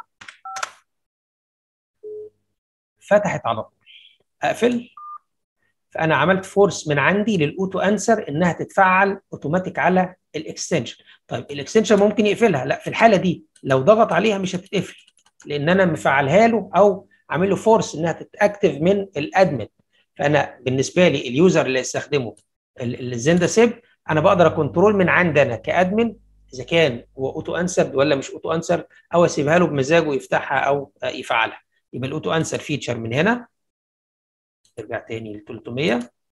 فتحت على طول. اقفل، فانا عملت فورس من عندي للاوتو انسر انها تتفعل اوتوماتيك على الاكستنشن. طيب الاكستنشن ممكن يقفلها؟ لا، في الحاله دي لو ضغط عليها مش هتتقفل، لان انا مفعلها له او عامل له فورس انها تتاكتف من الادمن. فانا بالنسبه لي اليوزر اللي يستخدمه الزندا سيب، انا بقدر اكنترول من عندي انا كادمن اذا كان هو اوتو انسر ولا مش اوتو انسر، او اسيبها له بمزاجه يفتحها او يفعلها. يبقى الاوتو انسر فيتشر من هنا، نرجع تاني ل ثلاثمية،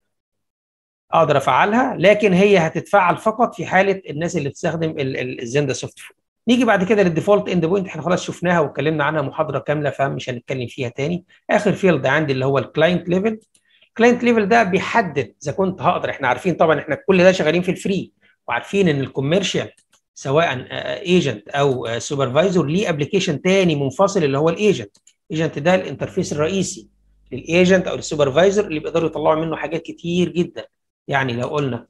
اقدر افعلها، لكن هي هتتفعل فقط في حاله الناس اللي بتستخدم الزندا سوفت فون. نيجي بعد كده للديفولت اند بوينت، احنا خلاص شفناها واتكلمنا عنها محاضره كامله، فمش هنتكلم فيها تاني. اخر فيلد عندي اللي هو الكلاينت ليفل. الكلاينت ليفل ده بيحدد اذا كنت هقدر، احنا عارفين طبعا احنا كل ده شغالين في الفري، وعارفين ان الكوميرشال سواء ايجنت او سوبرفايزر ليه ابلكيشن تاني منفصل اللي هو الايجنت. الايجنت ده الانترفيس الرئيسي للايجنت او السوبرفايزر اللي بيقدروا يطلعوا منه حاجات كتير جدا. يعني لو قلنا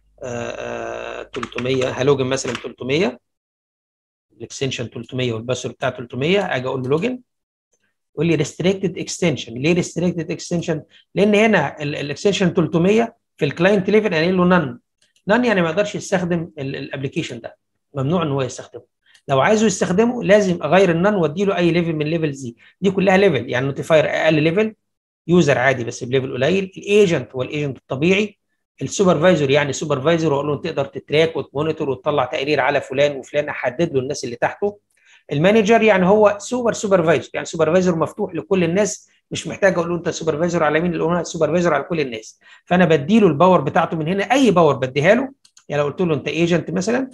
آآ آآ ثلاثمية هلوجن مثلا ثلاثمية، الاكستنشن ثلاثمية والباسورد بتاع ثلاثمية، اجي اقول له لوجن، يقول لي ريستريكتد اكستنشن. ليه ريستريكتد اكستنشن؟ لان هنا الاكستنشن ثلاثمية في الكلاينت ليفل قايل له نان. نان يعني ما يقدرش يستخدم الابلكيشن ده، ممنوع ان هو يستخدمه. لو عايزه يستخدمه لازم اغير النان وادي له اي ليفل من الليفلز دي. دي كلها ليفل، يعني نوتيفاير اقل ليفل، يوزر عادي بس بليفل قليل، الايجنت هو الايجنت الطبيعي، السوبرفايزر يعني سوبرفايزر واقول له تقدر تتراك وتمونيتور وتطلع تقرير على فلان وفلان، احدد له الناس اللي تحته. المانجر يعني هو سوبر سوبرفايزر، يعني سوبرفايزر مفتوح لكل الناس، مش محتاج اقول له انت سوبرفايزر على مين، اللي سوبرفايزر على كل الناس. فانا بدي له الباور بتاعته من هنا، اي باور بديها له. يعني لو قلت له انت ايجنت مثلا،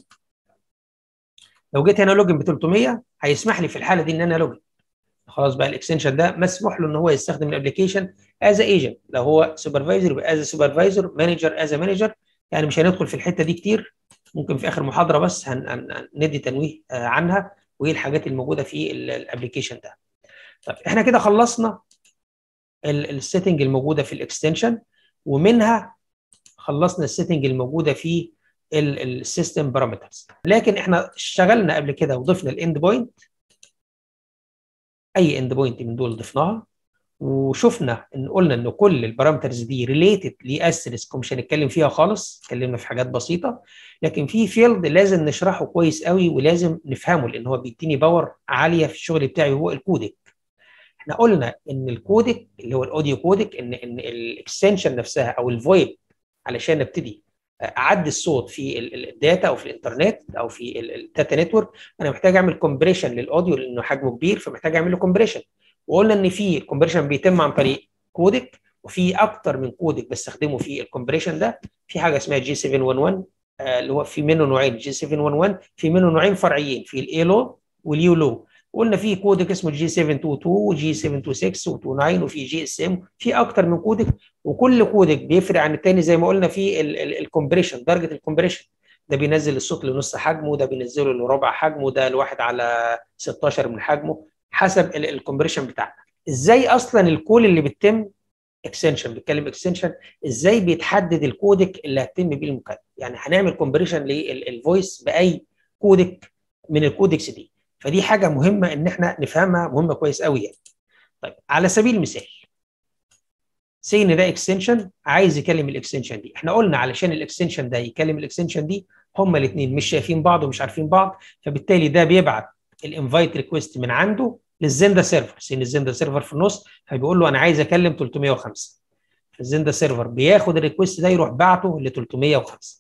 لو جيت هنا لوجن ب ثلاثمية هيسمح لي في الحاله دي ان انا لوجن. خلاص بقى الاكستنشن ده مسموح له ان هو يستخدم الابلكيشن از ايجنت. لو هو سوبرفايزر يبقى از سوبرفايزر، مانجر از مانجر. يعني مش هندخل في الحته دي كتير، ممكن في اخر محاضره بس هندي تنويه عنها وايه الحاجات الموجوده في الابلكيشن ده. طب احنا كده خلصنا السيتنج الموجوده في الاكستنشن، ومنها خلصنا السيتنج الموجوده في السيستم بارامترز. لكن احنا اشتغلنا قبل كده وضفنا الاند بوينت، اي اند بوينت من دول ضفناها، وشفنا ان قلنا ان كل البارامترز دي ريليتد لاستريسك ومش هنتكلم فيها خالص، اتكلمنا في حاجات بسيطه. لكن في فيلد لازم نشرحه كويس قوي ولازم نفهمه، لان هو بيديني باور عاليه في الشغل بتاعي، وهو الكودك. احنا قلنا ان الكودك اللي هو الاوديو كودك، ان ان الاكستنشن نفسها او الفويب علشان ابتدي اعدي الصوت في الداتا او في الانترنت او في الداتا نتورك، انا محتاج اعمل كومبريشن للاوديو لانه حجمه كبير، فمحتاج اعمل له كومبريشن. وقلنا ان في الكومبريشن بيتم عن طريق كودك، وفي اكتر من كودك بستخدمه في الكومبريشن ده. في حاجه اسمها جي سبعمية وحداشر اللي هو في منه نوعين، جي سبعمية وحداشر في منه نوعين فرعيين، في الاي لو واليو لو. قلنا في كودك اسمه جي سبعمية واتنين وجي سبعمية وستة وتسعة وفي جي اس ام، في اكتر من كودك، وكل كودك بيفرق عن الثاني. زي ما قلنا في الكومبريشن، درجه الكومبريشن، ده بينزل الصوت لنص حجمه، ده بينزله لربع حجمه، ده لواحد على ستاشر من حجمه، حسب الكومبريشن بتاعنا. ازاي اصلا الكول اللي بيتم اكستنشن، بيتكلم اكستنشن ازاي بيتحدد الكودك اللي هتتم بيه المكالمه؟ يعني هنعمل كومبريشن للفويس باي كودك من الكودكس دي. فدي حاجه مهمه ان احنا نفهمها، مهمه كويس قوي يعني. طيب على سبيل المثال، سي ان ده اكستنشن عايز يكلم الاكستنشن دي. احنا قلنا علشان الاكستنشن ده يكلم الاكستنشن دي، هما الاثنين مش شايفين بعض ومش عارفين بعض، فبالتالي ده بيبعت الانفايت ريكويست من عنده للزندا سيرفر. سين الزندا سيرفر في النص، فبيقول له انا عايز اكلم ثلاثمية وخمسة، فالزندا سيرفر بياخد الريكويست ده يروح باعته ل ثلاثمية وخمسة.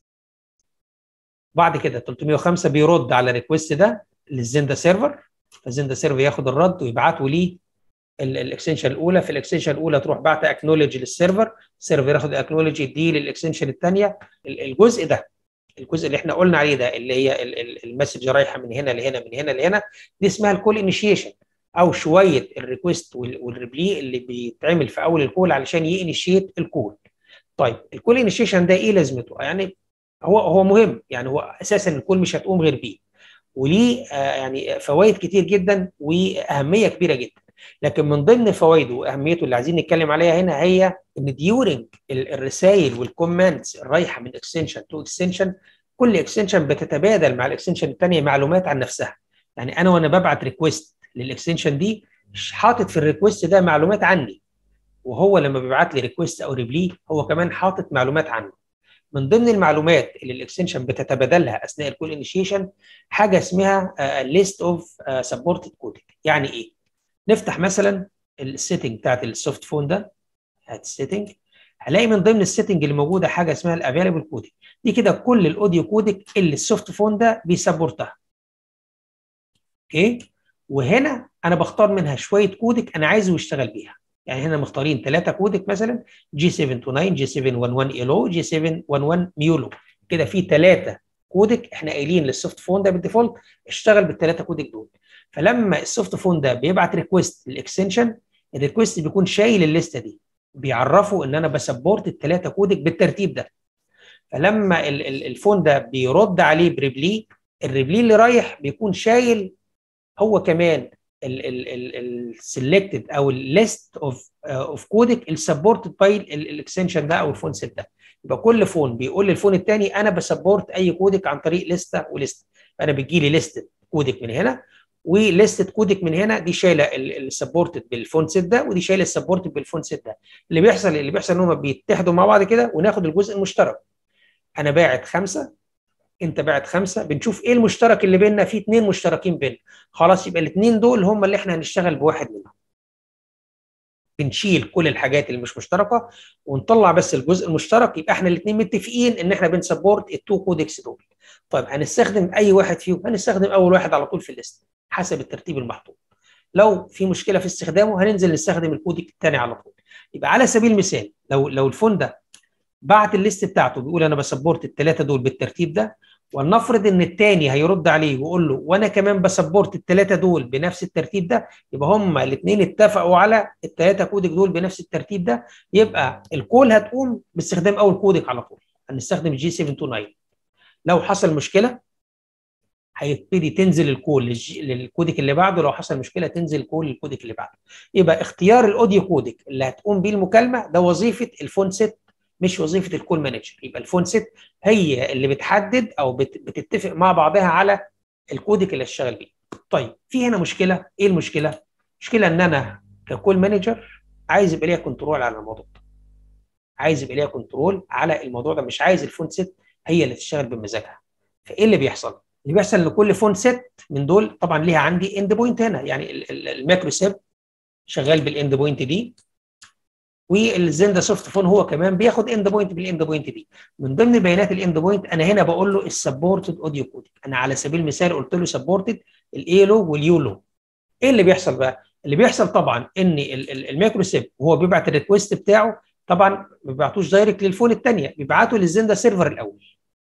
بعد كده ثلاثمية وخمسة بيرد على الريكويست ده للزندا سيرفر، فالزندا سيرفر ياخد الرد ويبعته ليه الاكستنشن الاولى. في الاكستنشن الاولى تروح بعت اكنولج للسيرفر، السيرفر ياخد الاكنولج يديه للاكستنشن الثانيه. الجزء ده، الجزء اللي احنا قلنا عليه ده، اللي هي المسج رايحه من هنا لهنا من هنا لهنا، دي اسمها الكول انيشيشن، او شويه الريكوست والريبلي اللي بيتعمل في اول الكول علشان يانيشيت الكول. طيب الكول انيشيشن ده ايه لازمته؟ يعني هو هو مهم، يعني هو اساسا الكول مش هتقوم غير بيه، وليه آه يعني فوائد كتير جدا واهميه كبيره جدا. لكن من ضمن فوائده واهميته اللي عايزين نتكلم عليها هنا، هي ان ديورنج الرسائل والكومنتس الرايحه من اكستنشن تو اكستنشن، كل اكستنشن بتتبادل مع الاكستنشن الثانيه معلومات عن نفسها. يعني انا وانا ببعت ريكويست للاكستنشن دي حاطط في الريكويست ده معلومات عني، وهو لما بيبعت لي ريكويست او ريبلي هو كمان حاطط معلومات عنه. من ضمن المعلومات اللي الاكستنشن بتتبادلها اثناء الكول انيشيشن حاجه اسمها ليست اوف سبورتد كودنج. يعني ايه؟ نفتح مثلا السيتنج بتاعت السوفت فون ده، هات السيتنج، هلاقي من ضمن السيتنج اللي موجوده حاجه اسمها الافيلبل كودنج. دي كده كل الاوديو كودنج اللي السوفت فون ده بيسبورتها. اوكي، وهنا انا بختار منها شويه كودنج انا عايزه يشتغل بيها. يعني هنا مختارين ثلاثه كودنج مثلا جي سبعة تو تسعة، جي سبعة واحد واحد إلو، جي سبعة واحد واحد ميولو. كده في ثلاثه كودنج احنا قايلين للسوفت فون ده بالديفولت اشتغل بالثلاثه كودنج دول. فلما السوفت فون ده بيبعت ريكويست للاكستنشن، الريكويست بيكون شايل الليسته دي، بيعرفوا ان انا بسبورت الثلاثه كودنج بالترتيب ده. فلما الفون ده بيرد عليه بريبلي، الريبلي اللي رايح بيكون شايل هو كمان السلكتد او الليست اوف اوف كودك السبورتد باي الاكستنشن ده او الفون سيت ده. يبقى كل فون بيقول للفون الثاني انا بسبورت اي كودك عن طريق لسته ولسته. فانا بتجي لي لسته كودك من هنا ولسته كودك من هنا، دي شايله السبورتد بالفون سيت ده ودي شايله السبورتد بالفون سيت ده. اللي بيحصل اللي بيحصل ان هم بيتحدوا مع بعض كده وناخد الجزء المشترك. انا باعت خمسه، انت باعت خمسه، بنشوف ايه المشترك اللي بيننا، في اثنين مشتركين بيننا، خلاص يبقى الاثنين دول هم اللي احنا هنشتغل بواحد منهم. بنشيل كل الحاجات اللي مش مشتركه ونطلع بس الجزء المشترك، يبقى احنا الاثنين متفقين ان احنا بنسبورت التو كودكس دول. طيب هنستخدم اي واحد فيهم؟ هنستخدم اول واحد على طول في الليست حسب الترتيب المحطوط. لو في مشكله في استخدامه هننزل نستخدم الكودك الثاني على طول. يبقى على سبيل المثال لو لو الفون ده بعت الليست بتاعته بيقول انا بسبورت الثلاثه دول بالترتيب ده، ولنفرض ان الثاني هيرد عليه ويقول له وانا كمان بسبورت الثلاثه دول بنفس الترتيب ده، يبقى هما الاثنين اتفقوا على الثلاثه كودك دول بنفس الترتيب ده. يبقى الكول هتقوم باستخدام اول كودك على طول، هنستخدم جي سبعة تو تسعة. لو حصل مشكله هيبتدي تنزل الكول للكودك اللي بعده، لو حصل مشكله تنزل الكول للكودك اللي بعده. يبقى اختيار الاوديو كودك اللي هتقوم بيه المكالمه ده وظيفه الفون سيت مش وظيفه الكول مانجر. يبقى الفون سيت هي اللي بتحدد او بتتفق مع بعضها على الكودك اللي هتشتغل بيه. طيب في هنا مشكله، ايه المشكله؟ مشكله ان انا ككول مانجر عايز يبقى ليا كنترول على الموضوع ده، عايز يبقى ليا كنترول على الموضوع ده، مش عايز الفون سيت هي اللي تشتغل بمزاجها. فايه اللي بيحصل؟ اللي بيحصل ان كل فون سيت من دول طبعا ليها عندي اند بوينت هنا، يعني الماكرو سيب شغال بالاند بوينت دي، والزندا سوفت فون هو كمان بياخد اند بوينت بالاند بوينت دي. من ضمن بيانات الاند بوينت انا هنا بقول له السبورتد اوديو كودنج. انا على سبيل المثال قلت له سبورتد الايلو واليولو. ايه اللي بيحصل بقى؟ اللي بيحصل طبعا ان الماكرو سيب وهو بيبعت الريكوست بتاعه طبعا ما بيبعتوش دايركت للفون الثانيه، بيبعته للزندا سيرفر الاول.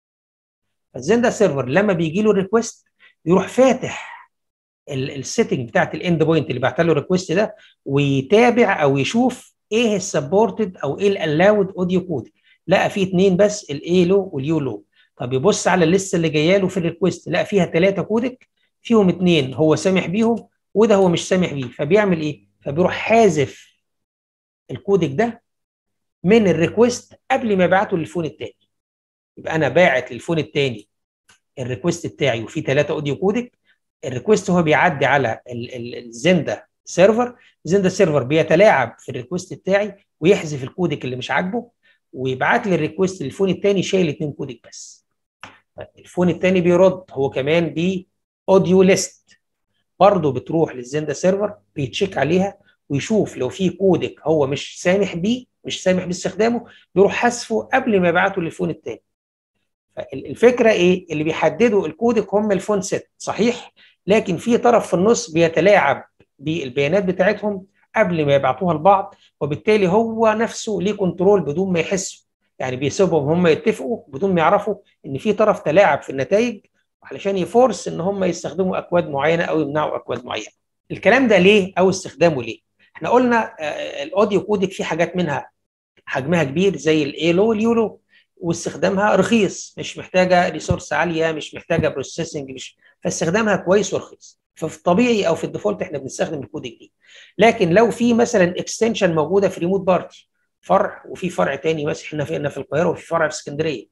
فالزندا سيرفر لما بيجي له الريكوست بيروح فاتح السيتنج بتاعت الاند بوينت اللي بعت له الريكوست ده ويتابع او يشوف ايه السبورتد او ايه الالاود اوديو كود. لقى فيه اثنين بس، الايلو واليولو. طب يبص على الليسته اللي جايه له في الريكوست لقى فيها ثلاثه كودك، فيهم اثنين هو سامح بيهم وده هو مش سامح بيه. فبيعمل ايه؟ فبيروح حازف الكودك ده من الريكوست قبل ما يبعته للفون الثاني. يبقى انا باعت للفون الثاني الريكوست بتاعي وفيه ثلاثه اوديو كودك، الريكوست هو بيعدي على الزندا سيرفر، الزندا سيرفر بيتلاعب في الريكوست بتاعي ويحذف الكودك اللي مش عاجبه ويبعت لي الريكوست للفون الثاني شايل اثنين كودك بس. الفون الثاني بيرد هو كمان بي اوديو ليست، برضه بتروح للزندا سيرفر بيتشيك عليها ويشوف لو في كودك هو مش سامح بيه مش سامح باستخدامه بيروح حذفه قبل ما يبعته للفون الثاني. الفكره ايه؟ اللي بيحددوا الكودك هم الفون سيت صحيح، لكن في طرف في النص بيتلاعب بالبيانات بتاعتهم قبل ما يبعتوها لبعض، وبالتالي هو نفسه ليه كنترول بدون ما يحسوا. يعني بيسيبهم هم يتفقوا بدون ما يعرفوا ان في طرف تلاعب في النتائج علشان يفورس ان هم يستخدموا اكواد معينه او يمنعوا اكواد معينه. الكلام ده ليه او استخدامه ليه؟ احنا قلنا الاوديو كودك في حاجات منها حجمها كبير زي الايلو واليولو واستخدامها رخيص، مش محتاجه ريسورس عاليه، مش محتاجه بروسيسنج، مش فاستخدامها كويس ورخيص. ففي الطبيعي او في الديفولت احنا بنستخدم الكودك دي. لكن لو في مثلا اكستنشن موجوده في ريموت بارتي فرع وفي فرع تاني مثلا احنا في في القاهره وفي فرع في اسكندريه،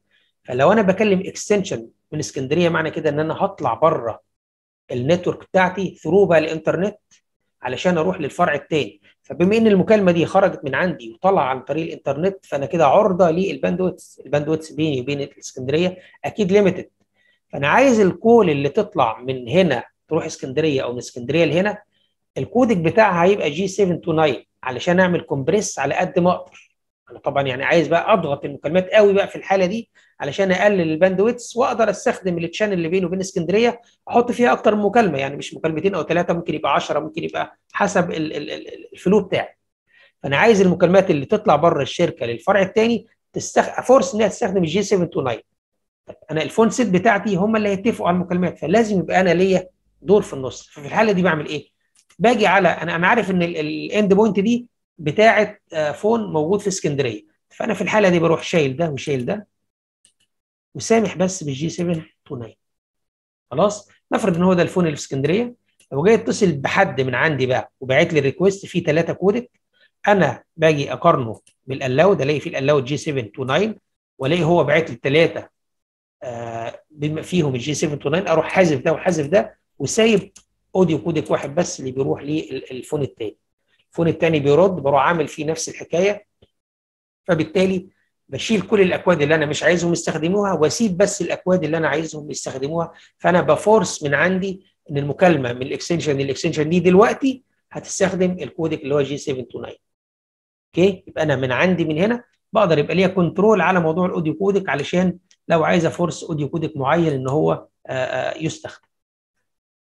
فلو انا بكلم اكستنشن من اسكندريه معنى كده ان انا هطلع بره النتورك بتاعتي ثرو بقى الانترنت علشان اروح للفرع الثاني. فبما ان المكالمه دي خرجت من عندي وطلع عن طريق الانترنت فانا كده عرضه للباندويتس. الباندويتس بيني وبين الاسكندريه اكيد ليميتد. فانا عايز الكول اللي تطلع من هنا تروح اسكندريه او من اسكندريه لهنا الكودك بتاعها هيبقى جي سبعة تو تسعة علشان اعمل كومبريس على قد ما اقدر. انا طبعا يعني عايز بقى اضغط المكالمات قوي بقى في الحاله دي علشان اقلل الباندويتس واقدر استخدم التشانل اللي بينه وبين اسكندريه احط فيها اكتر من مكالمه، يعني مش مكالمتين او ثلاثه، ممكن يبقى عشرة، ممكن يبقى حسب ال ال ال الفلو بتاعي. فانا عايز المكالمات اللي تطلع بره الشركه للفرع الثاني تستخ... فورس انها تستخدم الجي سبعة تو تسعة. انا الفون سيت بتاعتي هم اللي هيتفقوا على المكالمات، فلازم يبقى انا ليا دور في النص. ففي الحاله دي بعمل ايه؟ باجي على انا انا عارف ان الاند بوينت دي بتاعه فون موجود في اسكندريه، فانا في الحاله دي بروح شايل ده وشايل ده وسامح بس بالجي سبعة تو تسعة. خلاص، نفرض ان هو ده الفون اللي في اسكندريه، لو جاي اتصل بحد من عندي بقى وبعت لي ريكويست فيه ثلاثه كودك، انا باجي اقارنه بالالاود، الاقي فيه الالاود جي سبعة تو تسعة والاقي هو باعت لي الثلاثه آه بما فيهم الجي سبعة تو تسعة، اروح حذف ده وحذف ده وسايب اوديو كودك واحد بس اللي بيروح للفون الثاني. الفون الثاني بيرد، بروح عامل فيه نفس الحكايه، فبالتالي بشيل كل الاكواد اللي انا مش عايزهم يستخدموها واسيب بس الاكواد اللي انا عايزهم يستخدموها. فانا بفورس من عندي ان المكالمه من الاكستنشن للاكستنشن دي دلوقتي هتستخدم الكودك اللي هو جي سبعة تو تسعة. اوكي، يبقى انا من عندي من هنا بقدر يبقى ليا كنترول على موضوع الاوديو كودك علشان لو عايز افورس اوديو كودك معين ان هو يستخدم.